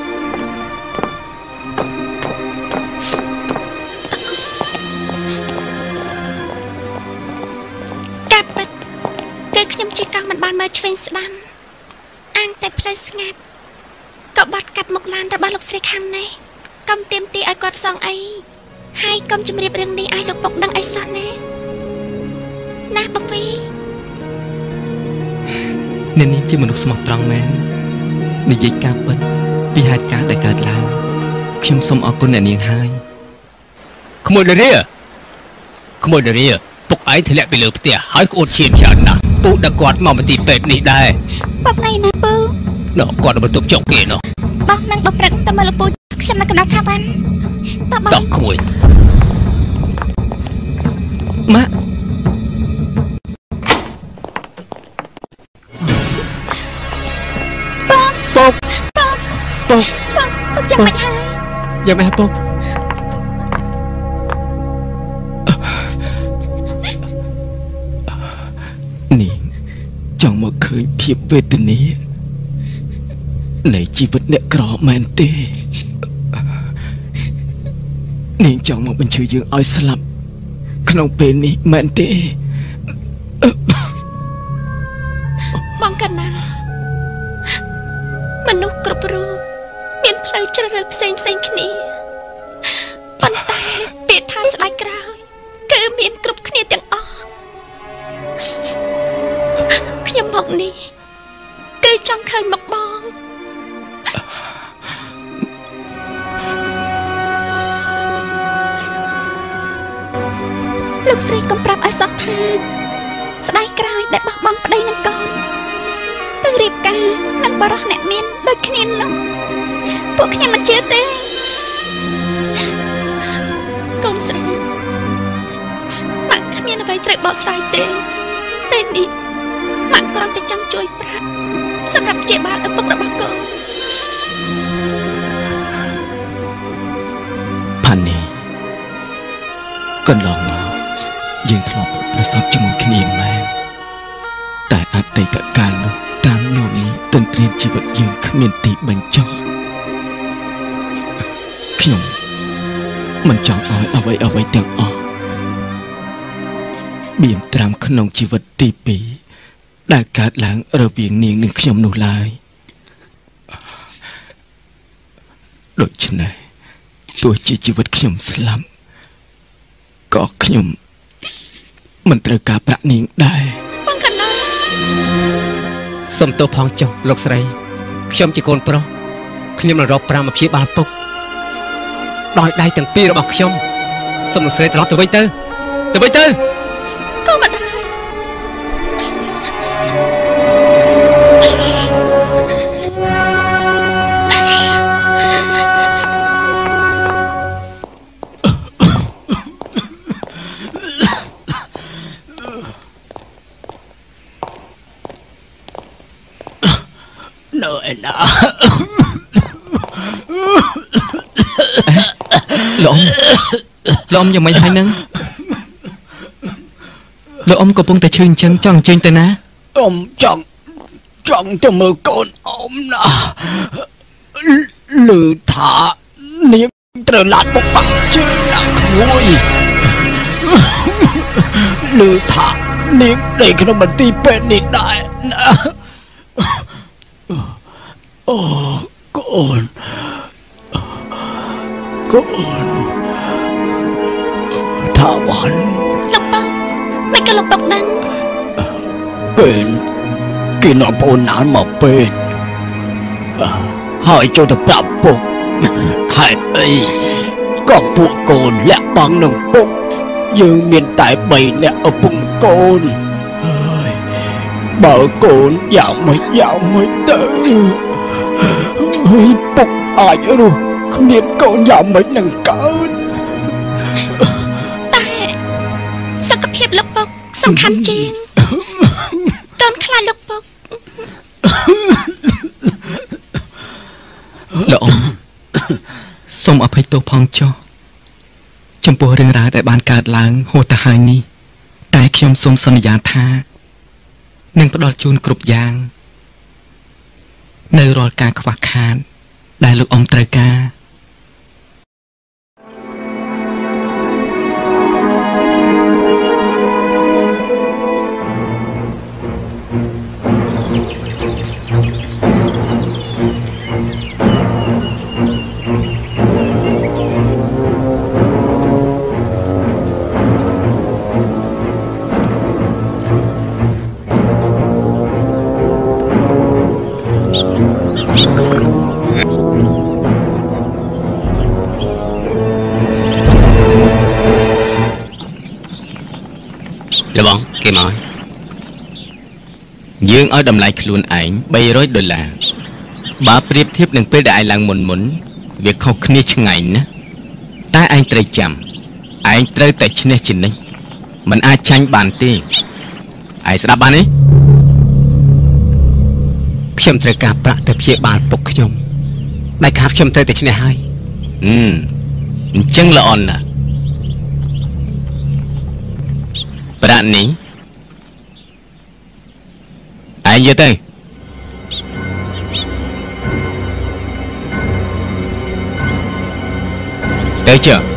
[SPEAKER 5] ខ្ញុំជិះកង់មិនបានមើលឆ្វេងស្ដាំអាងតែផ្លូវស្ងាត់ក៏បាត់កាត់មុខឡានរបស់លោកស្រីខាងនេះកុំទៀមទីឲ្យគាត់សងអីហើយកុំជម្រាបរឿងនេះឲ្យលោកពុកដឹងអីសោះណាណាបងវី
[SPEAKER 1] អ្នកនេះជាមនុស្សស្មោះត្រង់មែននិយាយការពិតពីហេតុការណ៍ដែលកើតឡើងខ្ញុំសូមអរគុណអ្នកនាងហើយ
[SPEAKER 3] ក្មួយនារីក្មួយនារីពុកឯងធ្លាក់ពីលើផ្ទះហើយក្អួតឈាមច្រើនណាស់ពូដឹកគាត់មកមន្ទីរពេទ្យនេះដែរ
[SPEAKER 5] ពុកណៃណាពូ
[SPEAKER 3] នោះគាត់បន្ទប់ចុកគេនោះ
[SPEAKER 5] បោះនឹងបព្រឹកទៅមើលលោកពូខ្ញុំនៅកណ្ដាលថាបាន
[SPEAKER 3] តបតោះក្មួយ
[SPEAKER 1] ម៉ាក់
[SPEAKER 5] ពុក
[SPEAKER 1] ពុក
[SPEAKER 5] ពុកពុកពុកចាំមិនហើយ
[SPEAKER 1] យ៉ាងម៉េចពុកនេះចង់មកឃើញភាពវេទនានៃជីវិតអ្នកក្រមែនទេនាងចង់មកបញ្ឈឺយើងឲ្យស្លាប់ក្នុងពេលនេះមែនទេ
[SPEAKER 5] បងកណ្ណាមនុស្សគ្រប់រូបមានផ្លូវជ្រើសរើសផ្សេងផ្សេងគ្នាប៉ុន្តែពាក្យថាស្ដាយក្រោយគឺមានគ្រប់គ្នាទាំងអស់ខ្ញុំមកនេះគឺចង់ឃើញមកបងលោកស្រីកុំប្រាប់ឲ្យសោះថាស្ដាយក្រោយដែលបោះបង់ប្តីនឹងកូនទៅរៀបការនឹងបរិះអ្នកមានដូចគ្នានោះពួកខ្ញុំមិនជឿទេកូនស្រីម៉ាក់គ្មានអ្វីត្រូវបកស្រាយទេពេលនេះម៉ាក់គ្រាន់តែចង់ជួយប្រាក់សម្រាប់ព្យាបាលឪពុករបស់កូន
[SPEAKER 1] ផានីកន្លងមកយើងធ្លាប់ប្រសពជាមួយគ្នាមែនតែអតីតកាលនោះតាមញោមនេះទន្ទ្រានជីវិតយើងគ្មានទីបញ្ចុះខ្ញុំមិនចង់ឲ្យអ្វីអ្វីទាំងអស់បៀនត្រាំក្នុងជីវិតទីពីរដែលកើតឡើងរវាងនាងនិងខ្ញុំនោះឡើយដូច្នេះទោះជាជីវិតខ្ញុំស្លាប់
[SPEAKER 7] ក៏ខ្ញុំមិនត្រូវការប្រាក់នាងដែរ
[SPEAKER 5] បងកណ្ដោ
[SPEAKER 1] សុំទោសផងចុះលោកស្រីខ្ញុំជាកូនប្រុសខ្ញុំនឹងរកប្រាំមកព្យាបាលពុកដោយដៃទាំងពីររបស់ខ្ញុំសុំលោកស្រីត្រឡប់ទៅវិញទៅទៅវិញទៅ
[SPEAKER 5] កូនមិនដែរ
[SPEAKER 4] នៅឯណា
[SPEAKER 7] លោកអ៊ំលោកអ៊ំយ៉ាងម៉េចហើយនឹងលោកអ៊ំកំពុងតែឈឺអញ្ចឹងចង់អញ្ជើញទៅណា
[SPEAKER 4] អ៊ំចង់ចង់ទៅមើលកូនអ៊ំណាឮថានាងត្រូវឡាត់បុកបាក់ជើងណាក្មួយឮថានាងដេកក្នុងមន្ទីរពេទ្យនេះដែរណាអូកូនកូនថាវ៉ាន់
[SPEAKER 5] លោកប៉ាមិនក៏លោកប៉ាដឹង
[SPEAKER 4] ពេលគេនាំប្អូនណានមកពេទ្យហើយចូលទៅប្រាប់ពុកហេតុអីក៏ពួកកូនលាក់បាំងនឹងពុកយើងមានតែបីនាក់ឪពុកកូនហើយបើកូនយ៉ាងម៉េចយ៉ាងម៉េចទៅហើយពុកអាចរស់គ្មានកូនយ៉ាងម៉េចនឹងកើត
[SPEAKER 5] តែសុខភាពលោកពុកសំខាន់ជាងកូនខ្លាចលោកពុក
[SPEAKER 7] លោកអ៊ំសូមអភ័យទោសផងចុះចំពោះរឿងរ៉ាវដែលបានកើតឡើងហួសទៅហើយនេះតែខ្ញុំសូមសន្យាថានឹងផ្ដល់ជូនគ្រប់យ៉ាងនៅរាល់ការខ្វះខាតដែលលោកអ៊ំត្រូវការ
[SPEAKER 3] លបងគេមកយើងឲ្យតម្លៃខ្លួនឯងបីរយដុល្លារបើប្រៀបធៀបនឹងពេលដែលឯងឡើងមុនមុនវាខុសគ្នាឆ្ងាយណាស់តែឯងត្រូវចាំឯងត្រូវតែឈ្នះជានិច្ចមិនអាចចាញ់បានទេឯងស្ដាប់បានទេ
[SPEAKER 1] ខ្ញុំត្រូវការប្រាក់ទៅព្យាបាលពុកខ្ញុំដែលខាតខ្ញុំត្រូវតែឈ្នះហើយ
[SPEAKER 3] អឺអញ្ចឹងល្អណាស់ប្រាក់នេះឯងយកទៅទៅចុះ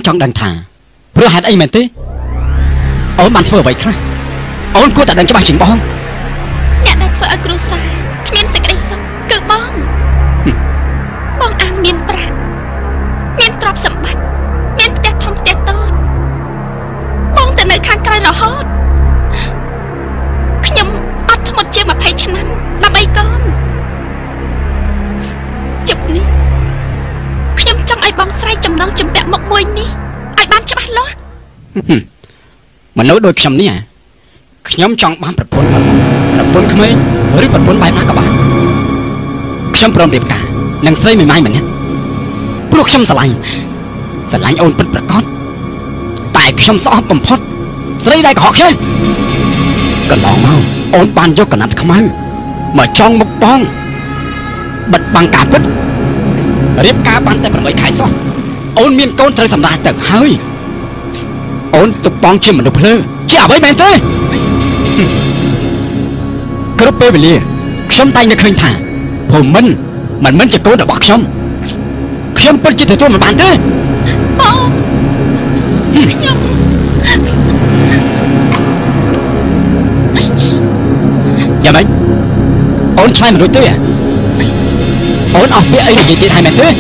[SPEAKER 4] ចង់ដឹងថាព្រោះហេតុអីមែនទេអូនបានធ្វើអ្វីខ្លះអូនគួរតែដឹងច្បាស់ជាងបង
[SPEAKER 5] អ្នកដែលធ្វើឲ្យគ្រួសារគ្មានសេចក្តីសុខគឺបងបងអាងមានប្រាក់មានទ្រព្យសម្បត្តិមានផ្ទះធំផ្ទះតូចបងទៅនៅខាងក្រៅរហូតខ្ញុំអត់ធ្មត់ជាងម្ភៃឆ្នាំដើម្បីកូនជប់នេះខ្ញុំចង់ឲ្យបងស្រែកចំណងចម្ពាក់មុខមួយនេះឲ្យបានច្បាស់លាស់
[SPEAKER 4] មនុស្សដូចខ្ញុំនេះខ្ញុំចង់បានប្រពន្ធគាត់ប្រពន្ធក្មេងឬប្រពន្ធបែបណាក៏បានខ្ញុំព្រមរៀបការនឹងស្រីមួយម៉ាយម្នាក់ព្រោះខ្ញុំស្រឡាញ់ស្រឡាញ់អូនពិតប្រាកដតែខ្ញុំស្អប់បំផុតស្រីដែលកុហកខ្ញុំកន្លងមកអូនបានយកកណាត់ខ្មៅមកចង់មុខបងបិទបាំងការពិតរៀបការបានតែប្រាំបីខែសោះអូនមានកូនត្រូវសម្រាលទៅហើយអូនទុកបងជាមនុស្សភ្លើជាអ្វីមែនទេគ្រប់ពេលវេលាខ្ញុំតែងតែឃើញថាភូមិន្ទមិនមិនជាកូនរបស់ខ្ញុំខ្ញុំពិតជាទទួលមិនបានទេ
[SPEAKER 5] បងខ្ញុំ
[SPEAKER 4] យ៉ាងម៉េចអូនឆ្លើយមិនរួចទេអូនអស់ពាក្យអីនិយាយទៀតហើយមែនទេ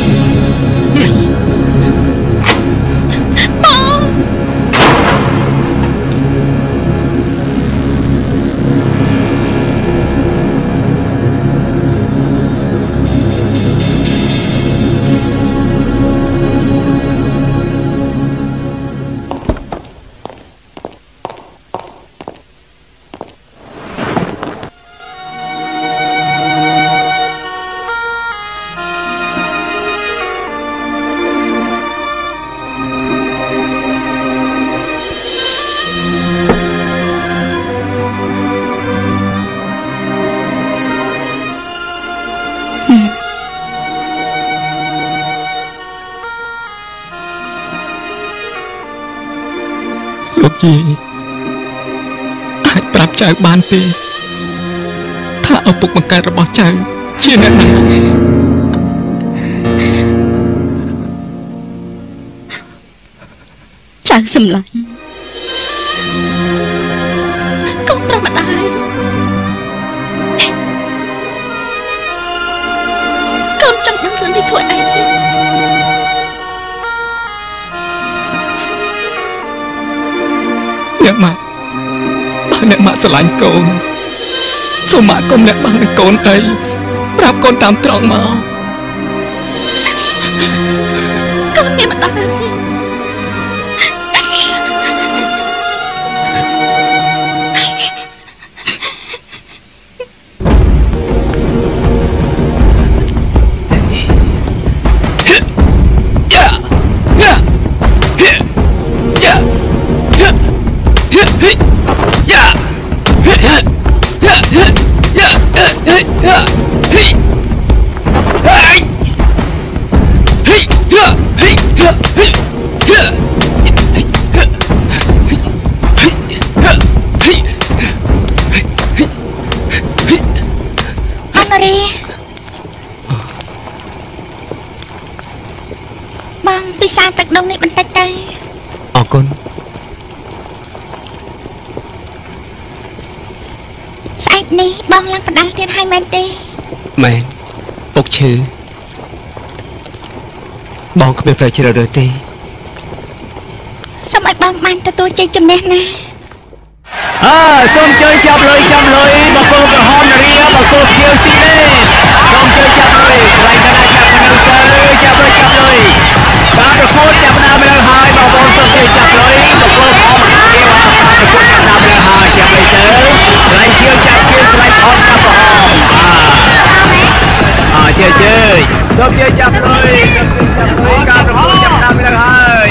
[SPEAKER 7] លោកយាយអាចប្រាប់ចៅបានទេថាឪពុកបង្កើតរបស់ចៅជាអ្នកណា
[SPEAKER 5] ចៅសម្លាញ់កូនប្រុសម្ដាយកូនចង់ដឹងរឿងនេះធ្វើអី
[SPEAKER 7] អ្នកម៉ាក់បើអ្នកម៉ាក់ស្រឡាញ់កូនសូមម៉ាក់កុំលាក់បាំងនឹងកូនអីប្រាប់កូនតាមត្រង់មក
[SPEAKER 5] កូនមានម្ដាយបងពិសាទឹកដងនេះបន្តិចទៅ
[SPEAKER 1] អរគុណ
[SPEAKER 5] ស្អែកនេះបងឡើងផ្ដាល់ទៀតហើយមែនទេ
[SPEAKER 1] មែនពុកឈឺបងគ្មានប្រជ្រើរើទេ
[SPEAKER 5] សូមឲ្យបងបានទទួលជ័យជំនះណា
[SPEAKER 3] អើសូមជើញចាប់លុយចាប់លុយបកគោក្រហមនារីបកគោខៀវស៊ីលេសូមជើញចាប់លុយខ្លាញ់កណ្ដាលចាប់មនុស្សទៅចាប់លុយចាប់លុយបានប្រកួតចាប់ដើមទៅហើយបងប្អូនសូមជើញចាប់លុយបកគោក្រហមនារីបានប្រកួតចាប់ដើមទៅហើយចាប់លុយទៅខ្លាញ់ខៀវចាប់ខៀវខ្លាញ់អត់ចាប់ក្រហមអើជើញជើញសូមជើញចាប់លុយចាប់លុយការប្រកួតចាប់ដើមទៅហើយ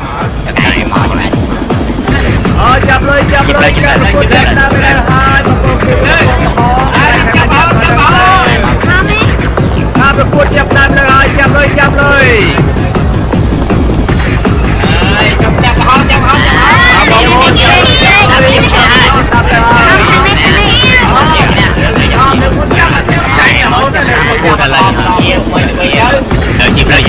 [SPEAKER 3] អើចាប់លុយចាប់លុយការប្រកួតចាប់ដើមទៅហើយបងប្អូនជើញចាប់អត់ចាប់អត់ចាប់អត់ការប្រកួតចាប់ដើមទៅហើយចាប់លុយចាប់លុយអើយចាប់ចាប់អត់ចាប់អត់ចាប់អត់បងប្អូនជើញចាប់លុយចាប់ទៅហើយអត់ចាប់ទៅហើយអត់នៅមុនចាប់ចៃរហូតដល់ប្រកួតឡើយទៅជីប្រយោ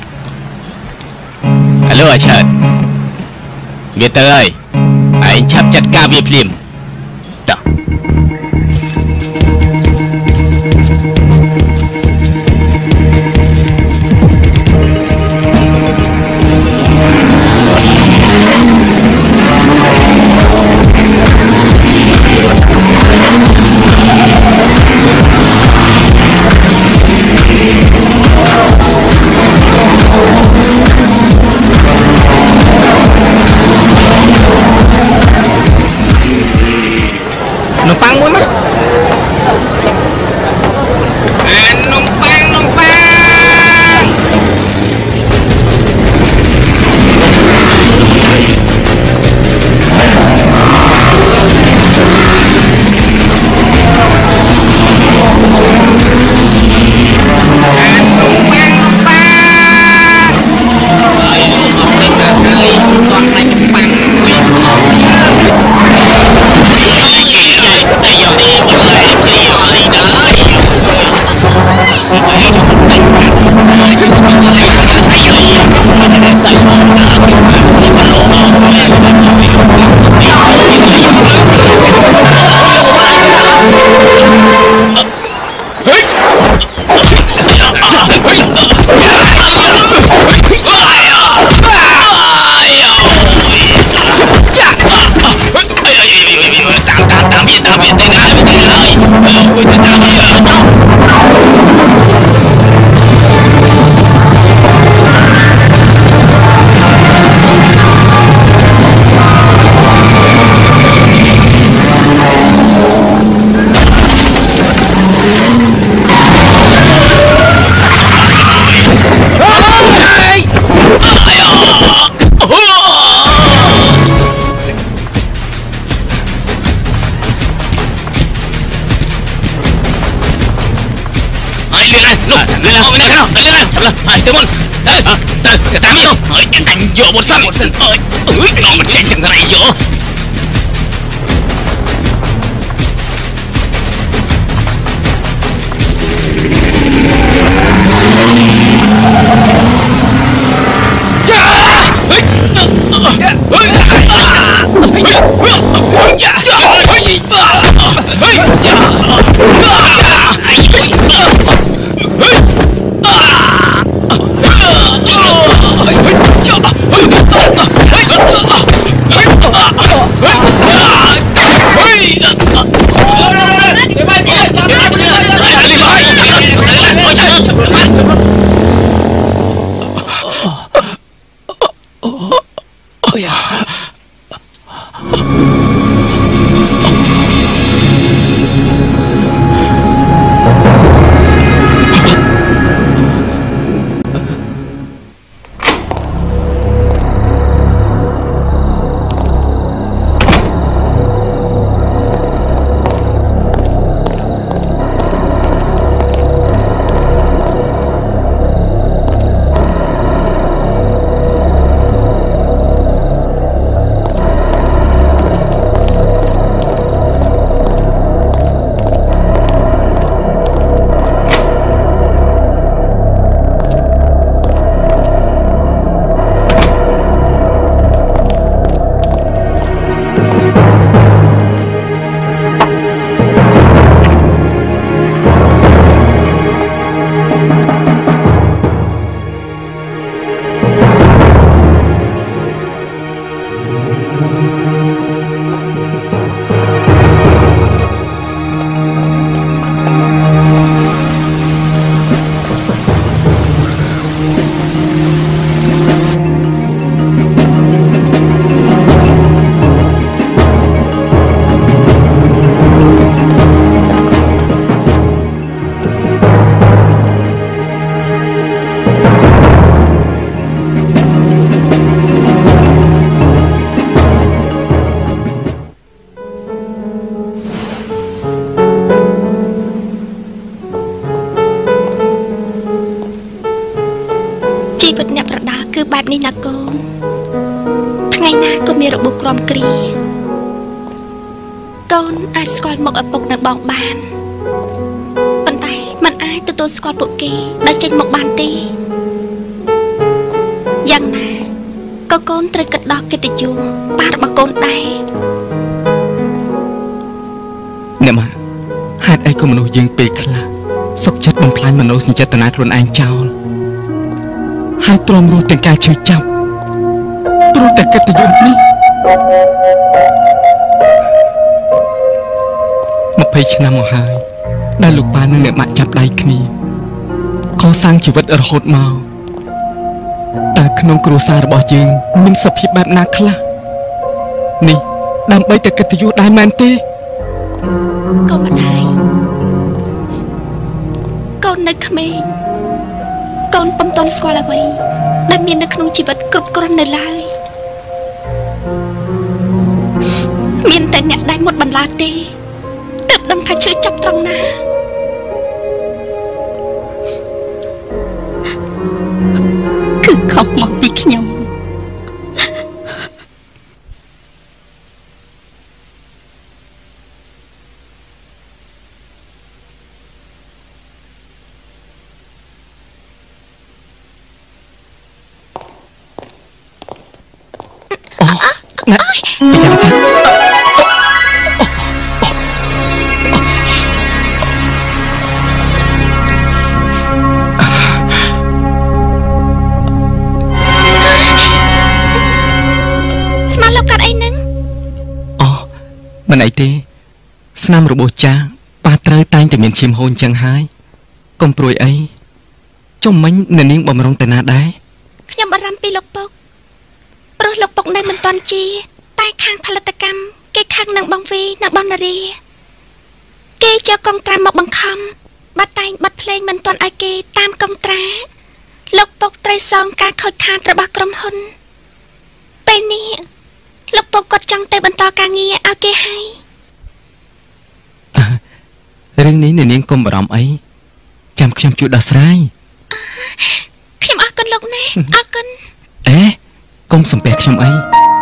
[SPEAKER 3] មានទៅហើយឯងឆាប់ចាត់ការវាភ្លាមតោះនំប៉័ងមួយមកអានំប៉័ងនំប៉័ងទៅមុនទៅទៅទៅតាមយកហើយអញយកមុនសិនមុនសិនអើយអើយនាំមិនចេញចឹងទៅឯងយកបែបនេះណាកូនថ្ងៃណាក៏មានរបួសក្រំគ្រាកូនអាចស្គាល់មុខឪពុកនិងបងបានប៉ុន្តែมันអាចទទួលស្គាល់ពួកគេដែលចេញមកបានទេយ៉ាងណា
[SPEAKER 5] ក៏កូនត្រូវគិតដល់កិត្តិយសប៉ារបស់កូនដែរ
[SPEAKER 7] អ្នកម៉ាហេតុអីក៏មនុស្សយើងពេកខ្លះសុកចិត្តបំផ្លាញមនោសញ្ចេតនាខ្លួនឯងចោលហើយទ្រាំរស់ទាំងការឈឺចាប់ព្រោះតែកិត្តិយសនេះម្ភៃឆ្នាំមកហើយដែលលោកប៉ានិងអ្នកម៉ាក់ចាប់ដៃគ្នាកសាងជីវិតរហូតមកតែក្នុងគ្រួសាររបស់យើងមានសភាពបែបណាខ្លះនេះដើម្បីតែកិត្តិយសដែរមែនទេ
[SPEAKER 5] កូនម្ដាយកូននៅក្មេងកូនពុំទាន់ស្គាល់អ្វីដែលមាននៅក្នុងជីវិតគ្រប់គ្រាន់នៅឡើយមានតែអ្នកដែលមុតបន្លាទេទើបដឹងថាឈឺចាប់ត្រង់ណាគឺខុសមកពីខ្ញុំ
[SPEAKER 7] ណាស់ពីយ៉ាងណា
[SPEAKER 5] ស្មានលោកកាត់អីហ្នឹង
[SPEAKER 7] អូមិនអីទេស្នាមរបួសចាស់ប៉ាត្រូវតែងតែមានឈាមហូរអញ្ចឹងហើយកុំព្រួយអីចុះមិញនៅនាងបំរុងទៅណាដែរ
[SPEAKER 5] ខ្ញុំបារម្ភពីលោកពុកព្រោះលោកពុកនៅមិនទាន់ជាតែខាងផលិតកម្មគេខាងនឹងបងវីនៅបងនារីគេយកកងត្រាមកបង្ខំបាត់តែងបាត់ភ្លេងមិនទាន់ឲ្យគេតាមកងត្រាលោកពុកត្រូវសងការខូចខាតរបស់ក្រុមហ៊ុនពេលនេះលោកពុកគាត់ចង់ទៅបន្តការងារឲ្យគេហើយ
[SPEAKER 7] រឿងនេះនាងកុំបារម្ភអីចាំខ្ញុំជួយដោះស្រាយ
[SPEAKER 5] ខ្ញុំអរគុណលោកណាអរគុណ
[SPEAKER 7] អេកុំសំពះខ្ញុំអី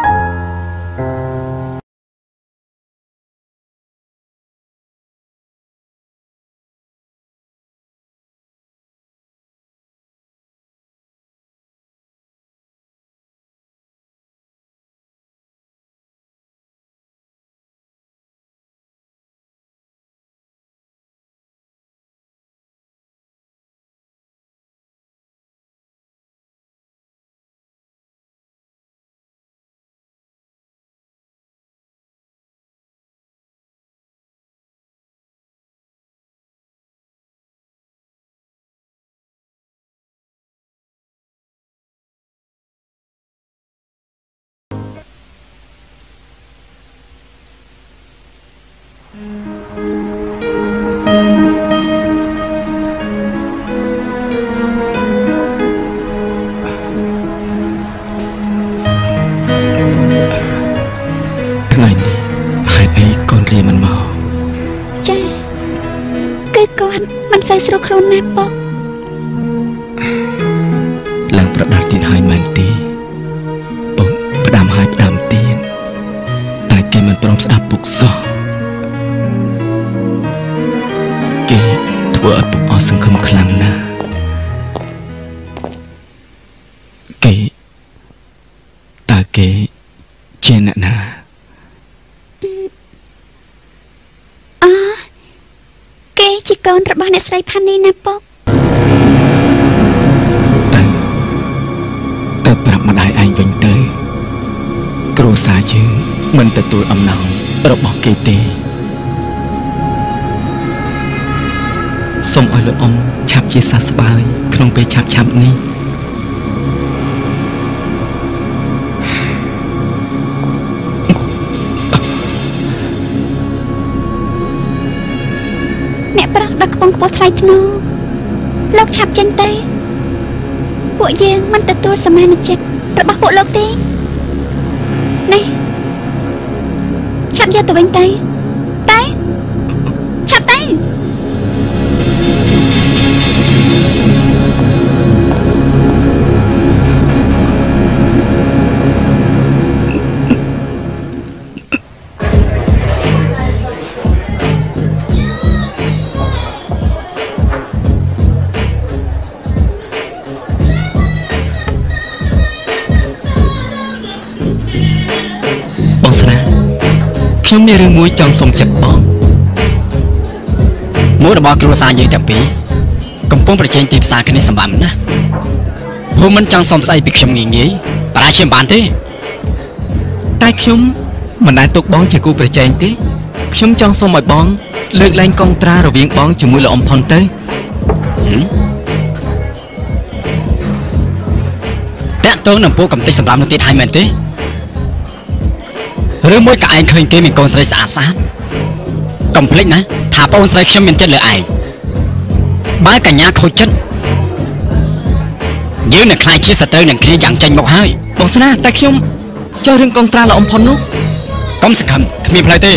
[SPEAKER 7] ថ្ងៃនេះហេតុអីកូនរៀនមិនមក
[SPEAKER 5] ចាគឺគាត់មិនសូវស្រួលខ្លួនណាស់ពុក
[SPEAKER 7] ឡើងប្រដាល់ទៀតហើយមែនទេពុកផ្ដាំហើយផ្ដាំទៀតតែគេមិនព្រមស្ដាប់ពុកសោះគេធ្វើឲ្យពុកអស់សង្ឃឹមខ្លាំងណាស់គេតើគេជាអ្នកណា
[SPEAKER 5] អឺគេជាកូនរបស់អ្នកស្រីផានីណាពុក
[SPEAKER 7] ទៅទៅប្រាប់ម្ដាយឯងវិញទៅគ្រួសារយើងមិនទទួលអំណោយរបស់គេទេសូមឲ្យលោកអ៊ំឆាប់ជាសះស្បើយក្នុងពេលឆាប់ឆាប់នេះ
[SPEAKER 5] អ្នកប្រុសដល់ខ្ពង់ខ្ពស់ថ្លៃថ្នូរលោកឆាប់ចេញទៅពួកយើងមិនទទួលសមានចិត្តរបស់ពួកលោកទេនេះឆាប់យកទៅវិញទៅតែឆាប់ទៅ
[SPEAKER 7] ខ្ញុំមានរឿងមួយចង់សុំចិត្តបងមួយរបស់គ្រួសារយើងទាំងពីរកំពុងប្រជែងទីផ្សារគ្នាសម្បំណាព្រោះមិនចង់សុំស្អីពីខ្ញុំងាយងាយប្រហែលជាមិនបានទេតែខ្ញុំមិនដែលទុកបងជាគូប្រជែងទេខ្ញុំចង់សុំឲ្យបងលើកលែងកងត្រារវាងបងជាមួយលោកអ៊ំផុនទៅតាក់ទងនឹងពួកកំទេចសម្រាប់នោះទៀតហើយមែនទេឬមួយក៏ឯងឃើញគេមានកូនស្រីស្អាតស្អាតកុំភ្លេចណាថាប្អូនស្រីខ្ញុំមានចិត្តលើឯងបើកញ្ញាខូចចិត្តយើងនឹងខ្លាចជាសត្រូវនឹងគ្នាយ៉ាងចេញមកហើយបងស្នាតែខ្ញុំចោះរឿងកងត្រាលោកអ៊ំផុននោះកុំសង្ឃឹមគ្មានផ្លូវទេ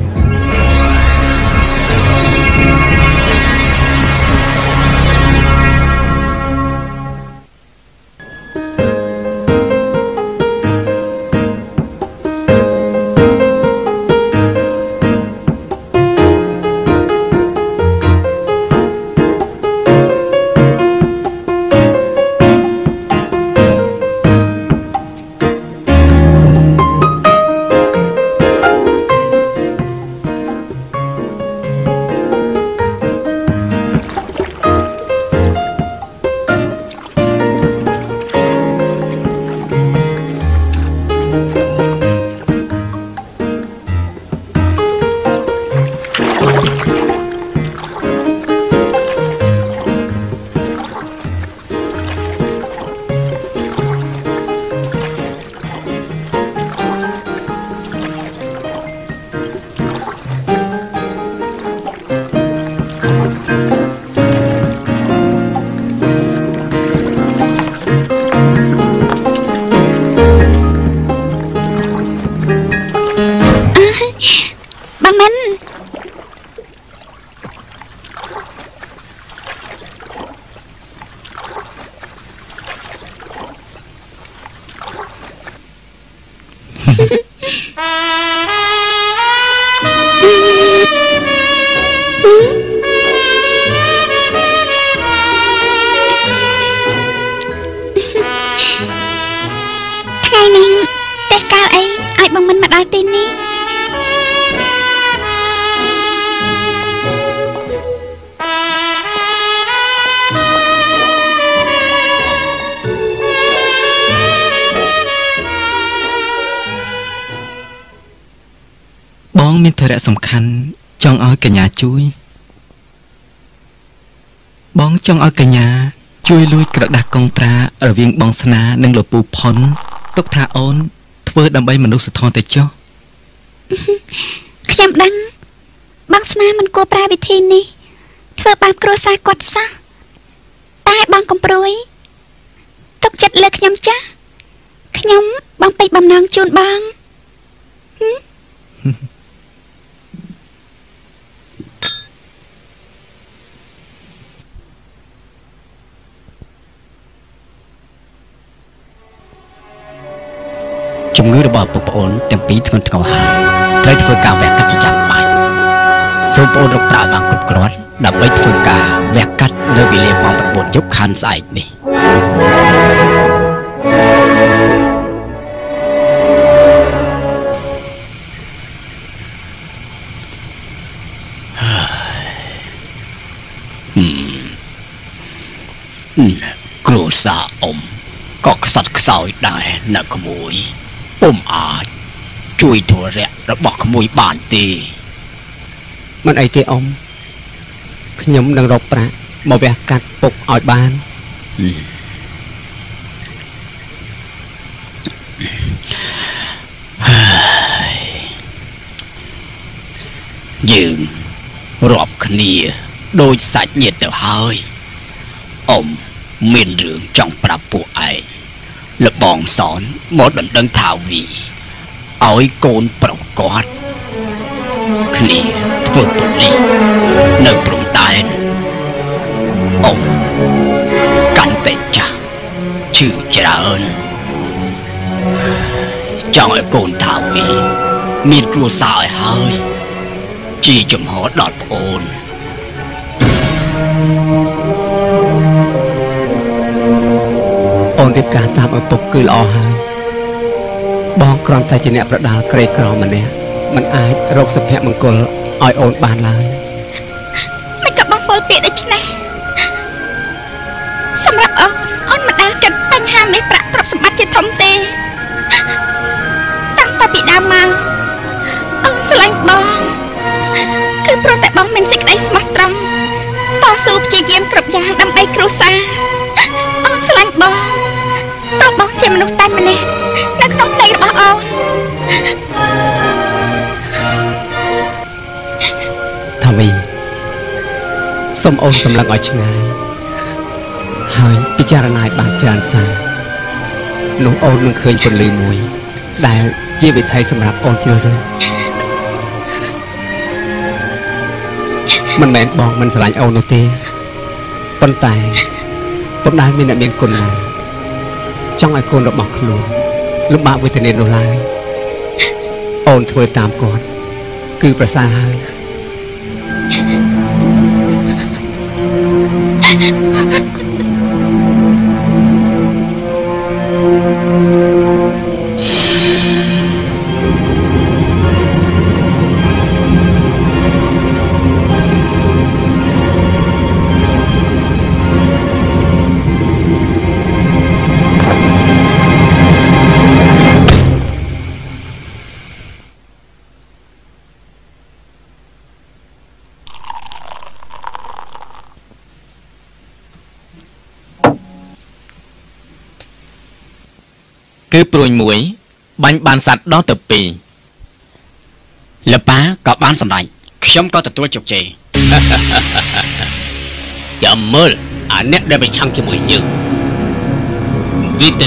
[SPEAKER 7] មានធរៈសំខាន់ចង់ឲ្យកញ្ញាជួយបងចង់ឲ្យកញ្ញាជួយលួចក្រដាស់កងត្រារវាងបងស្នានិងលោកពូផុនទុកថាអូនធ្វើដើម្បីមនុស្សធម៌ទៅចុះ
[SPEAKER 2] ខ្ញុំដឹងបងស្នាមិនគួរប្រើវិធីនេះធ្វើបាបគ្រួសារគាត់សោះតែបងកំព្រួយទុកចិត្តលើខ្ញុំចាស់ខ្ញុំបងពេចបំណងជូនបង
[SPEAKER 4] ជំងឺរបស់បងប្អូនទាំងពីរធ្ងន់ធ្ងរហើយត្រូវធ្វើការវះកាត់ជាចាំបាច់សូមបងប្អូនរកប្រាក់បានគ្រប់គ្រាន់ដើម្បីធ្វើការវះកាត់នៅវេលាម៉ោង ៩ យប់ខានស្អែកនេះគ្រួសារអ៊ំក៏ខ្សត់ខ្សោយដែរនៅក្មួយពុំអាចជួយធរៈរបស់ក្មួយបានទេ
[SPEAKER 1] មិនអីទេអ៊ំខ្ញុំនឹងរកប្រាក់មកវះកាត់ពុកឲ្យបាន
[SPEAKER 4] យើងរាប់គ្នាដូចសាច់ញាតិទៅហើយអ៊ំមានរឿងចង់ប្រាប់ពួកឯងលបងសនមកដណ្ដឹងថាវីឲ្យកូនប្រុសគាត់គ្នាធ្វើប៉ូលីសនៅព្រំដែនអ៊ំកាន់តែចាស់ឈឺច្រើនចង់ឲ្យកូនថាវីមានគ្រួសារឲ្យហើយជាចំហដល់ប្អូន
[SPEAKER 1] អូនរៀបការតាមឪពុកគឺល្អហើយបងគ្រាន់តែជាអ្នកប្រដាល់ក្រីក្រម្នាក់មិនអាចរកសុភមង្គលឲ្យអូនបានឡើយ
[SPEAKER 5] មិនក៏បងពលពាក្យដូច្នេះសម្រាប់អូនអូនមិនដែលគិតបញ្ហាមេប្រាក់ទ្រព្យសម្បត្តិជាធំទេតាំងតែពីដើមមកអូនស្រឡាញ់បងគឺព្រោះតែបងមានសេចក្តីស្មោះត្រង់តស៊ូព្យាយាមគ្រប់យ៉ាងដើម្បីគ្រួសារអូនស្រឡាញ់បងព្រោះបងជាមនុស្សតែម្នាក់នៅក្នុងផ្ទៃរបស់អូន
[SPEAKER 1] ថាវីសូមអូនសម្លឹងឲ្យឆ្ងាយហើយពិចារណាឲ្យបានច្រើនសារនោះអូននឹងឃើញពន្លឺមួយដែលជាវិធីសម្រាប់អូនជ្រើសរើសមិនមែនបងមិនស្រឡាញ់អូននោះទេប៉ុន្តែពុំដែលមានអ្នកមានគុណណាស់ចង់ឲ្យកូនរបស់ខ្លួនលំបាកវេទនានោះឡើយអូនធ្វើតាមគាត់គឺប្រសើរហើយ
[SPEAKER 4] គឺព្រួយមួយបាញ់បានសัตว์ដល់ទៅពីរលប៉ាក៏បានសម្រេចខ្ញុំក៏ទទួលជោគជ័យ
[SPEAKER 3] ចាំមើលអាអ្នកដែលប្រឆាំងជាមួយយើងវាទៅ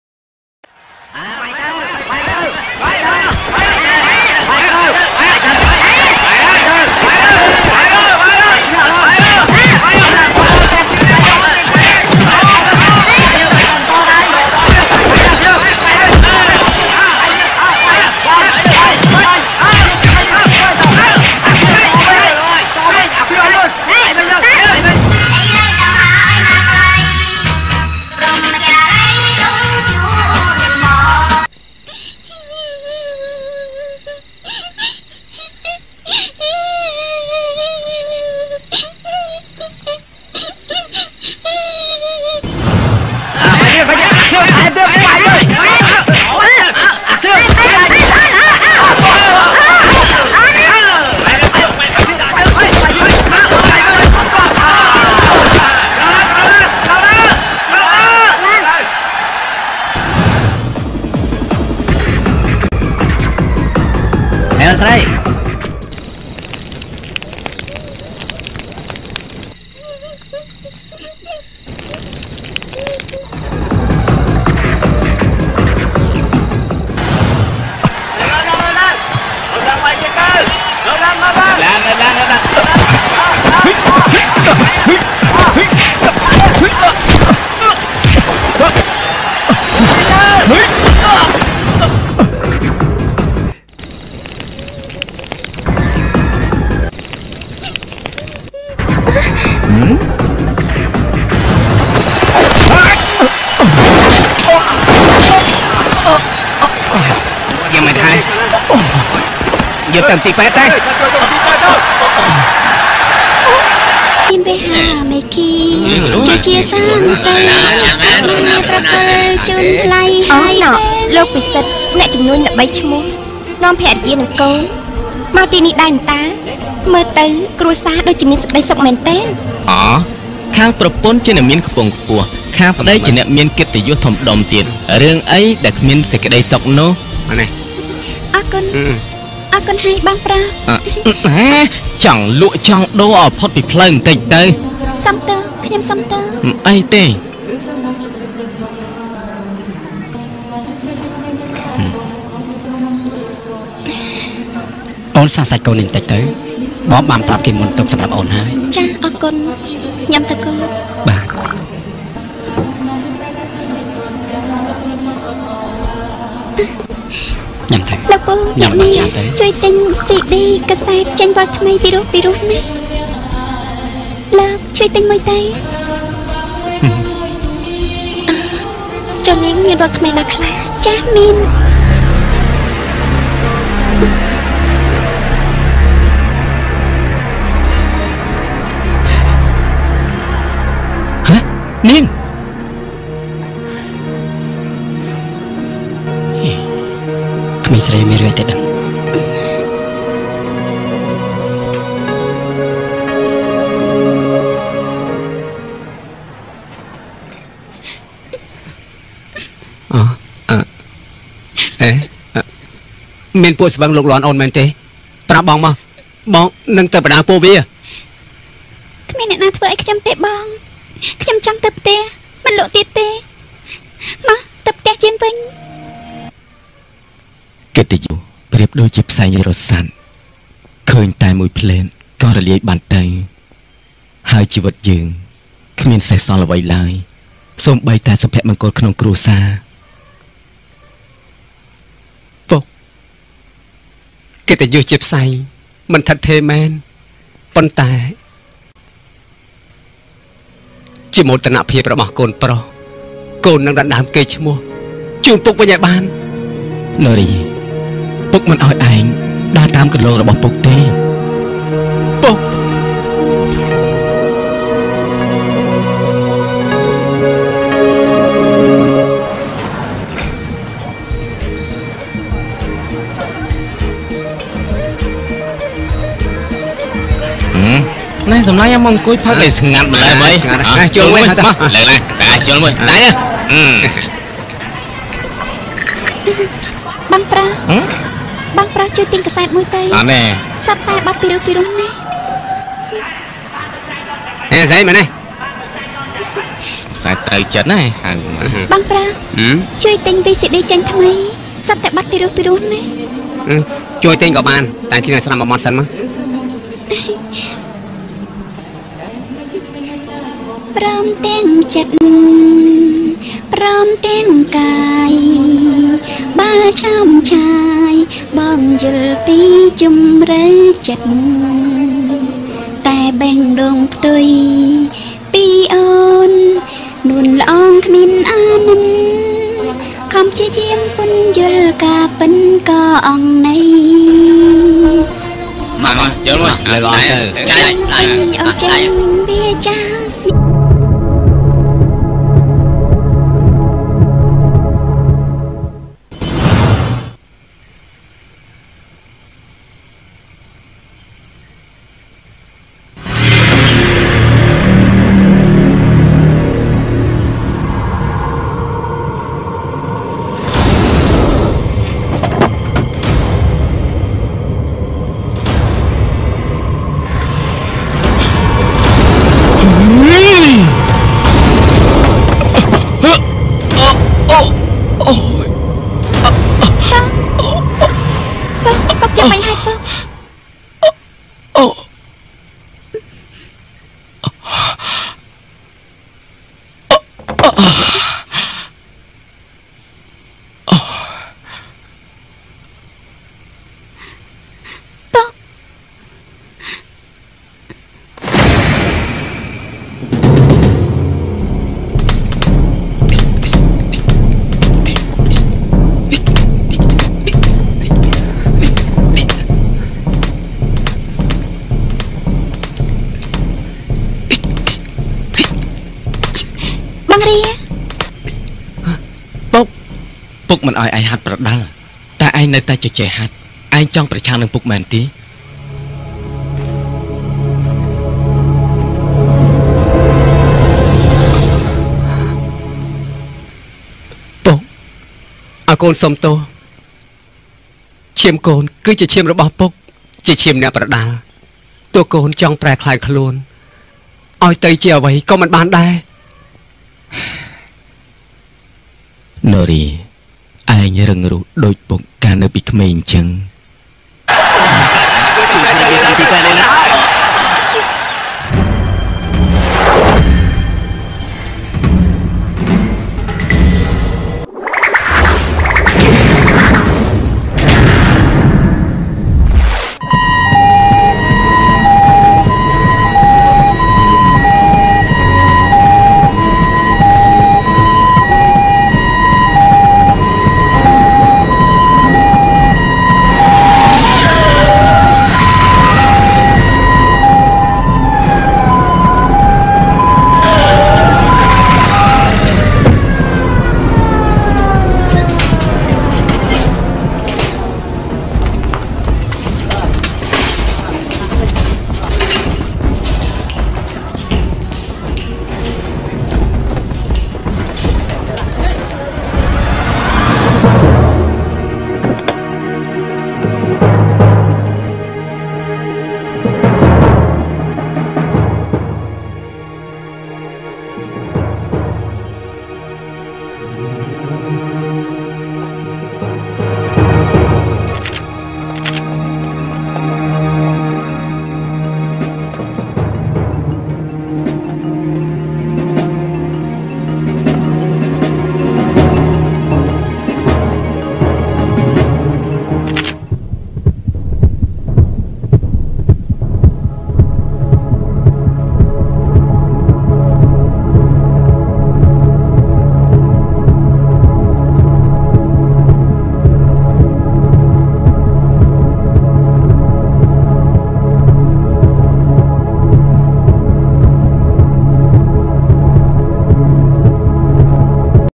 [SPEAKER 4] ស្រី
[SPEAKER 3] យកទៅទីពេទ្យទេ
[SPEAKER 2] ពីបេហាមេគីជាជាសាងសីមានប្រកលជូនថ្លៃហើយណោះ
[SPEAKER 6] លោកពិសិដ្ឋអ្នកជំនួយល្បីឈ្មោះនាំភរិយានិងកូនមកទីនេះដែរតាមើលទៅគ្រួសារដូចជាមានសេចក្តីសុខមែនទេ
[SPEAKER 4] អូខាងប្រពន្ធជាអ្នកមានខ្ពង់ខ្ពស់ខាងប្តីជាអ្នកមានកិត្តិយសធំដុំទៀតរឿងអីដែលគ្មានសេចក្តីសុខនោះ
[SPEAKER 1] អានេះ
[SPEAKER 2] អរគុណអរគុណហើយបងប្រុស
[SPEAKER 4] ចង់លក់ចង់ដូរឲ្យផុតពីផ្លូវបន្តិចទៅ
[SPEAKER 2] សំទោខ្ញុំសំទោ
[SPEAKER 4] អីទេអូនសាសាច់កូននេះបន្តិចទៅបងបានប្រាប់គេមុនទុកសម្រាប់អូនហើយ
[SPEAKER 2] ចាអរគុណញ៉ាំតើកូន
[SPEAKER 4] បាទញ៉ាំទៅ
[SPEAKER 2] លោកពូញ៉ាំនេះជួយទិញ ซี ឌី កាសែតចេញវត្តថ្មីពីរោះពីរោះណាលោកជួយទិញមួយទៅចុះនាងមានវត្តថ្មីណាខ្លះចាស់មាន
[SPEAKER 7] នាងក្មេងស្រីមានរឿងតែដឹង
[SPEAKER 1] អអអេមានពួកស្បឹងលោកលាន់អូនមែនទេប្រាប់បងមកបងនឹងទៅបដាពួកវា
[SPEAKER 2] គ្មានអ្នកណាធ្វើឲ្យខ្ញុំទេបងខ្ញុំចង់ទៅផ្ទះមិនលក់ទៀតទេមកទៅផ្ទះជាងវិញ
[SPEAKER 7] កិត្តិយសប្រៀបដូចជាផ្សែងរសាត់ឃើញតែមួយភ្លែនក៏រលាយបានទៅហើយជីវិតយើងគ្មានសេះសល់អ្វីឡើយសូម្បីតែសុភមង្គលក្នុងគ្រួសារ
[SPEAKER 1] ពុកកិត្តិយសជាផ្សែងមិនថិតថេរមែនប៉ុន្តែជាមោទនភាពរបស់កូនប្រុសកូននឹងដណ្ដើមកេរ្តិ៍ឈ្មោះជូនពុកវិញឲ្យបាន
[SPEAKER 7] នរីពុកមិនឲ្យឯងដើរតាមកន្លងរបស់ពុកទេ
[SPEAKER 1] ពុក
[SPEAKER 3] ណែសម្លាញ់មកអង្គុយផឹកឲ្យស្ងាត់ម្ល៉េះមើលស្ងាត់ណាចូលមួយទៅលើឡើងតាចូលមួយដៃ
[SPEAKER 2] បងប្រាបងប្រាជួយទិញកាសែតមួយទៅ
[SPEAKER 3] អត់ទេ
[SPEAKER 2] សត្វតែបាត់ពីរពីរនេះ
[SPEAKER 1] ហេស្អីមែនទេ
[SPEAKER 3] ខ្សែត្រូវចិត្តណាហៅ
[SPEAKER 2] បងប្រាជួយទិញ វី ស៊ី ឌី ចេញថ្មីសត្វតែបាត់ពីរពីរនេះ
[SPEAKER 1] ជួយទិញក៏បានតែជាស្ដាប់មកមកសិនមក
[SPEAKER 2] ព្រមទាំងចិត្តព្រមទាំងកាយបើឆោមឆាយបងយល់ពីជំរឿចិត្តតែបេះដូងផ្ទុយពីអូននួនល្អងគ្មានអានន្ទខំជាយាមពុនយល់ការពិនក៏អងណៃ
[SPEAKER 3] មកមកចូលមកលើកអស់ទៅដៃដៃ
[SPEAKER 2] អត់ចាំវាចា
[SPEAKER 7] ពុកមិនឲ្យឯងហាត់ប្រដាល់តែឯងនៅតែជជែកហាត់ឯងចង់ប្រឆាំងនឹងពុកមែនទេ
[SPEAKER 1] ពុកឲ្យកូនសុំទោសឈាមកូនគឺជាឈាមរបស់ពុកជាឈាមអ្នកប្រដាល់តួកូនចង់ប្រែក្លាយខ្លួនឲ្យទៅជាអ្វីក៏មិនបានដែរ
[SPEAKER 7] នរីឯងរឹងរូសដូចពុកកាលនៅពីក្មេងអញ្ចឹង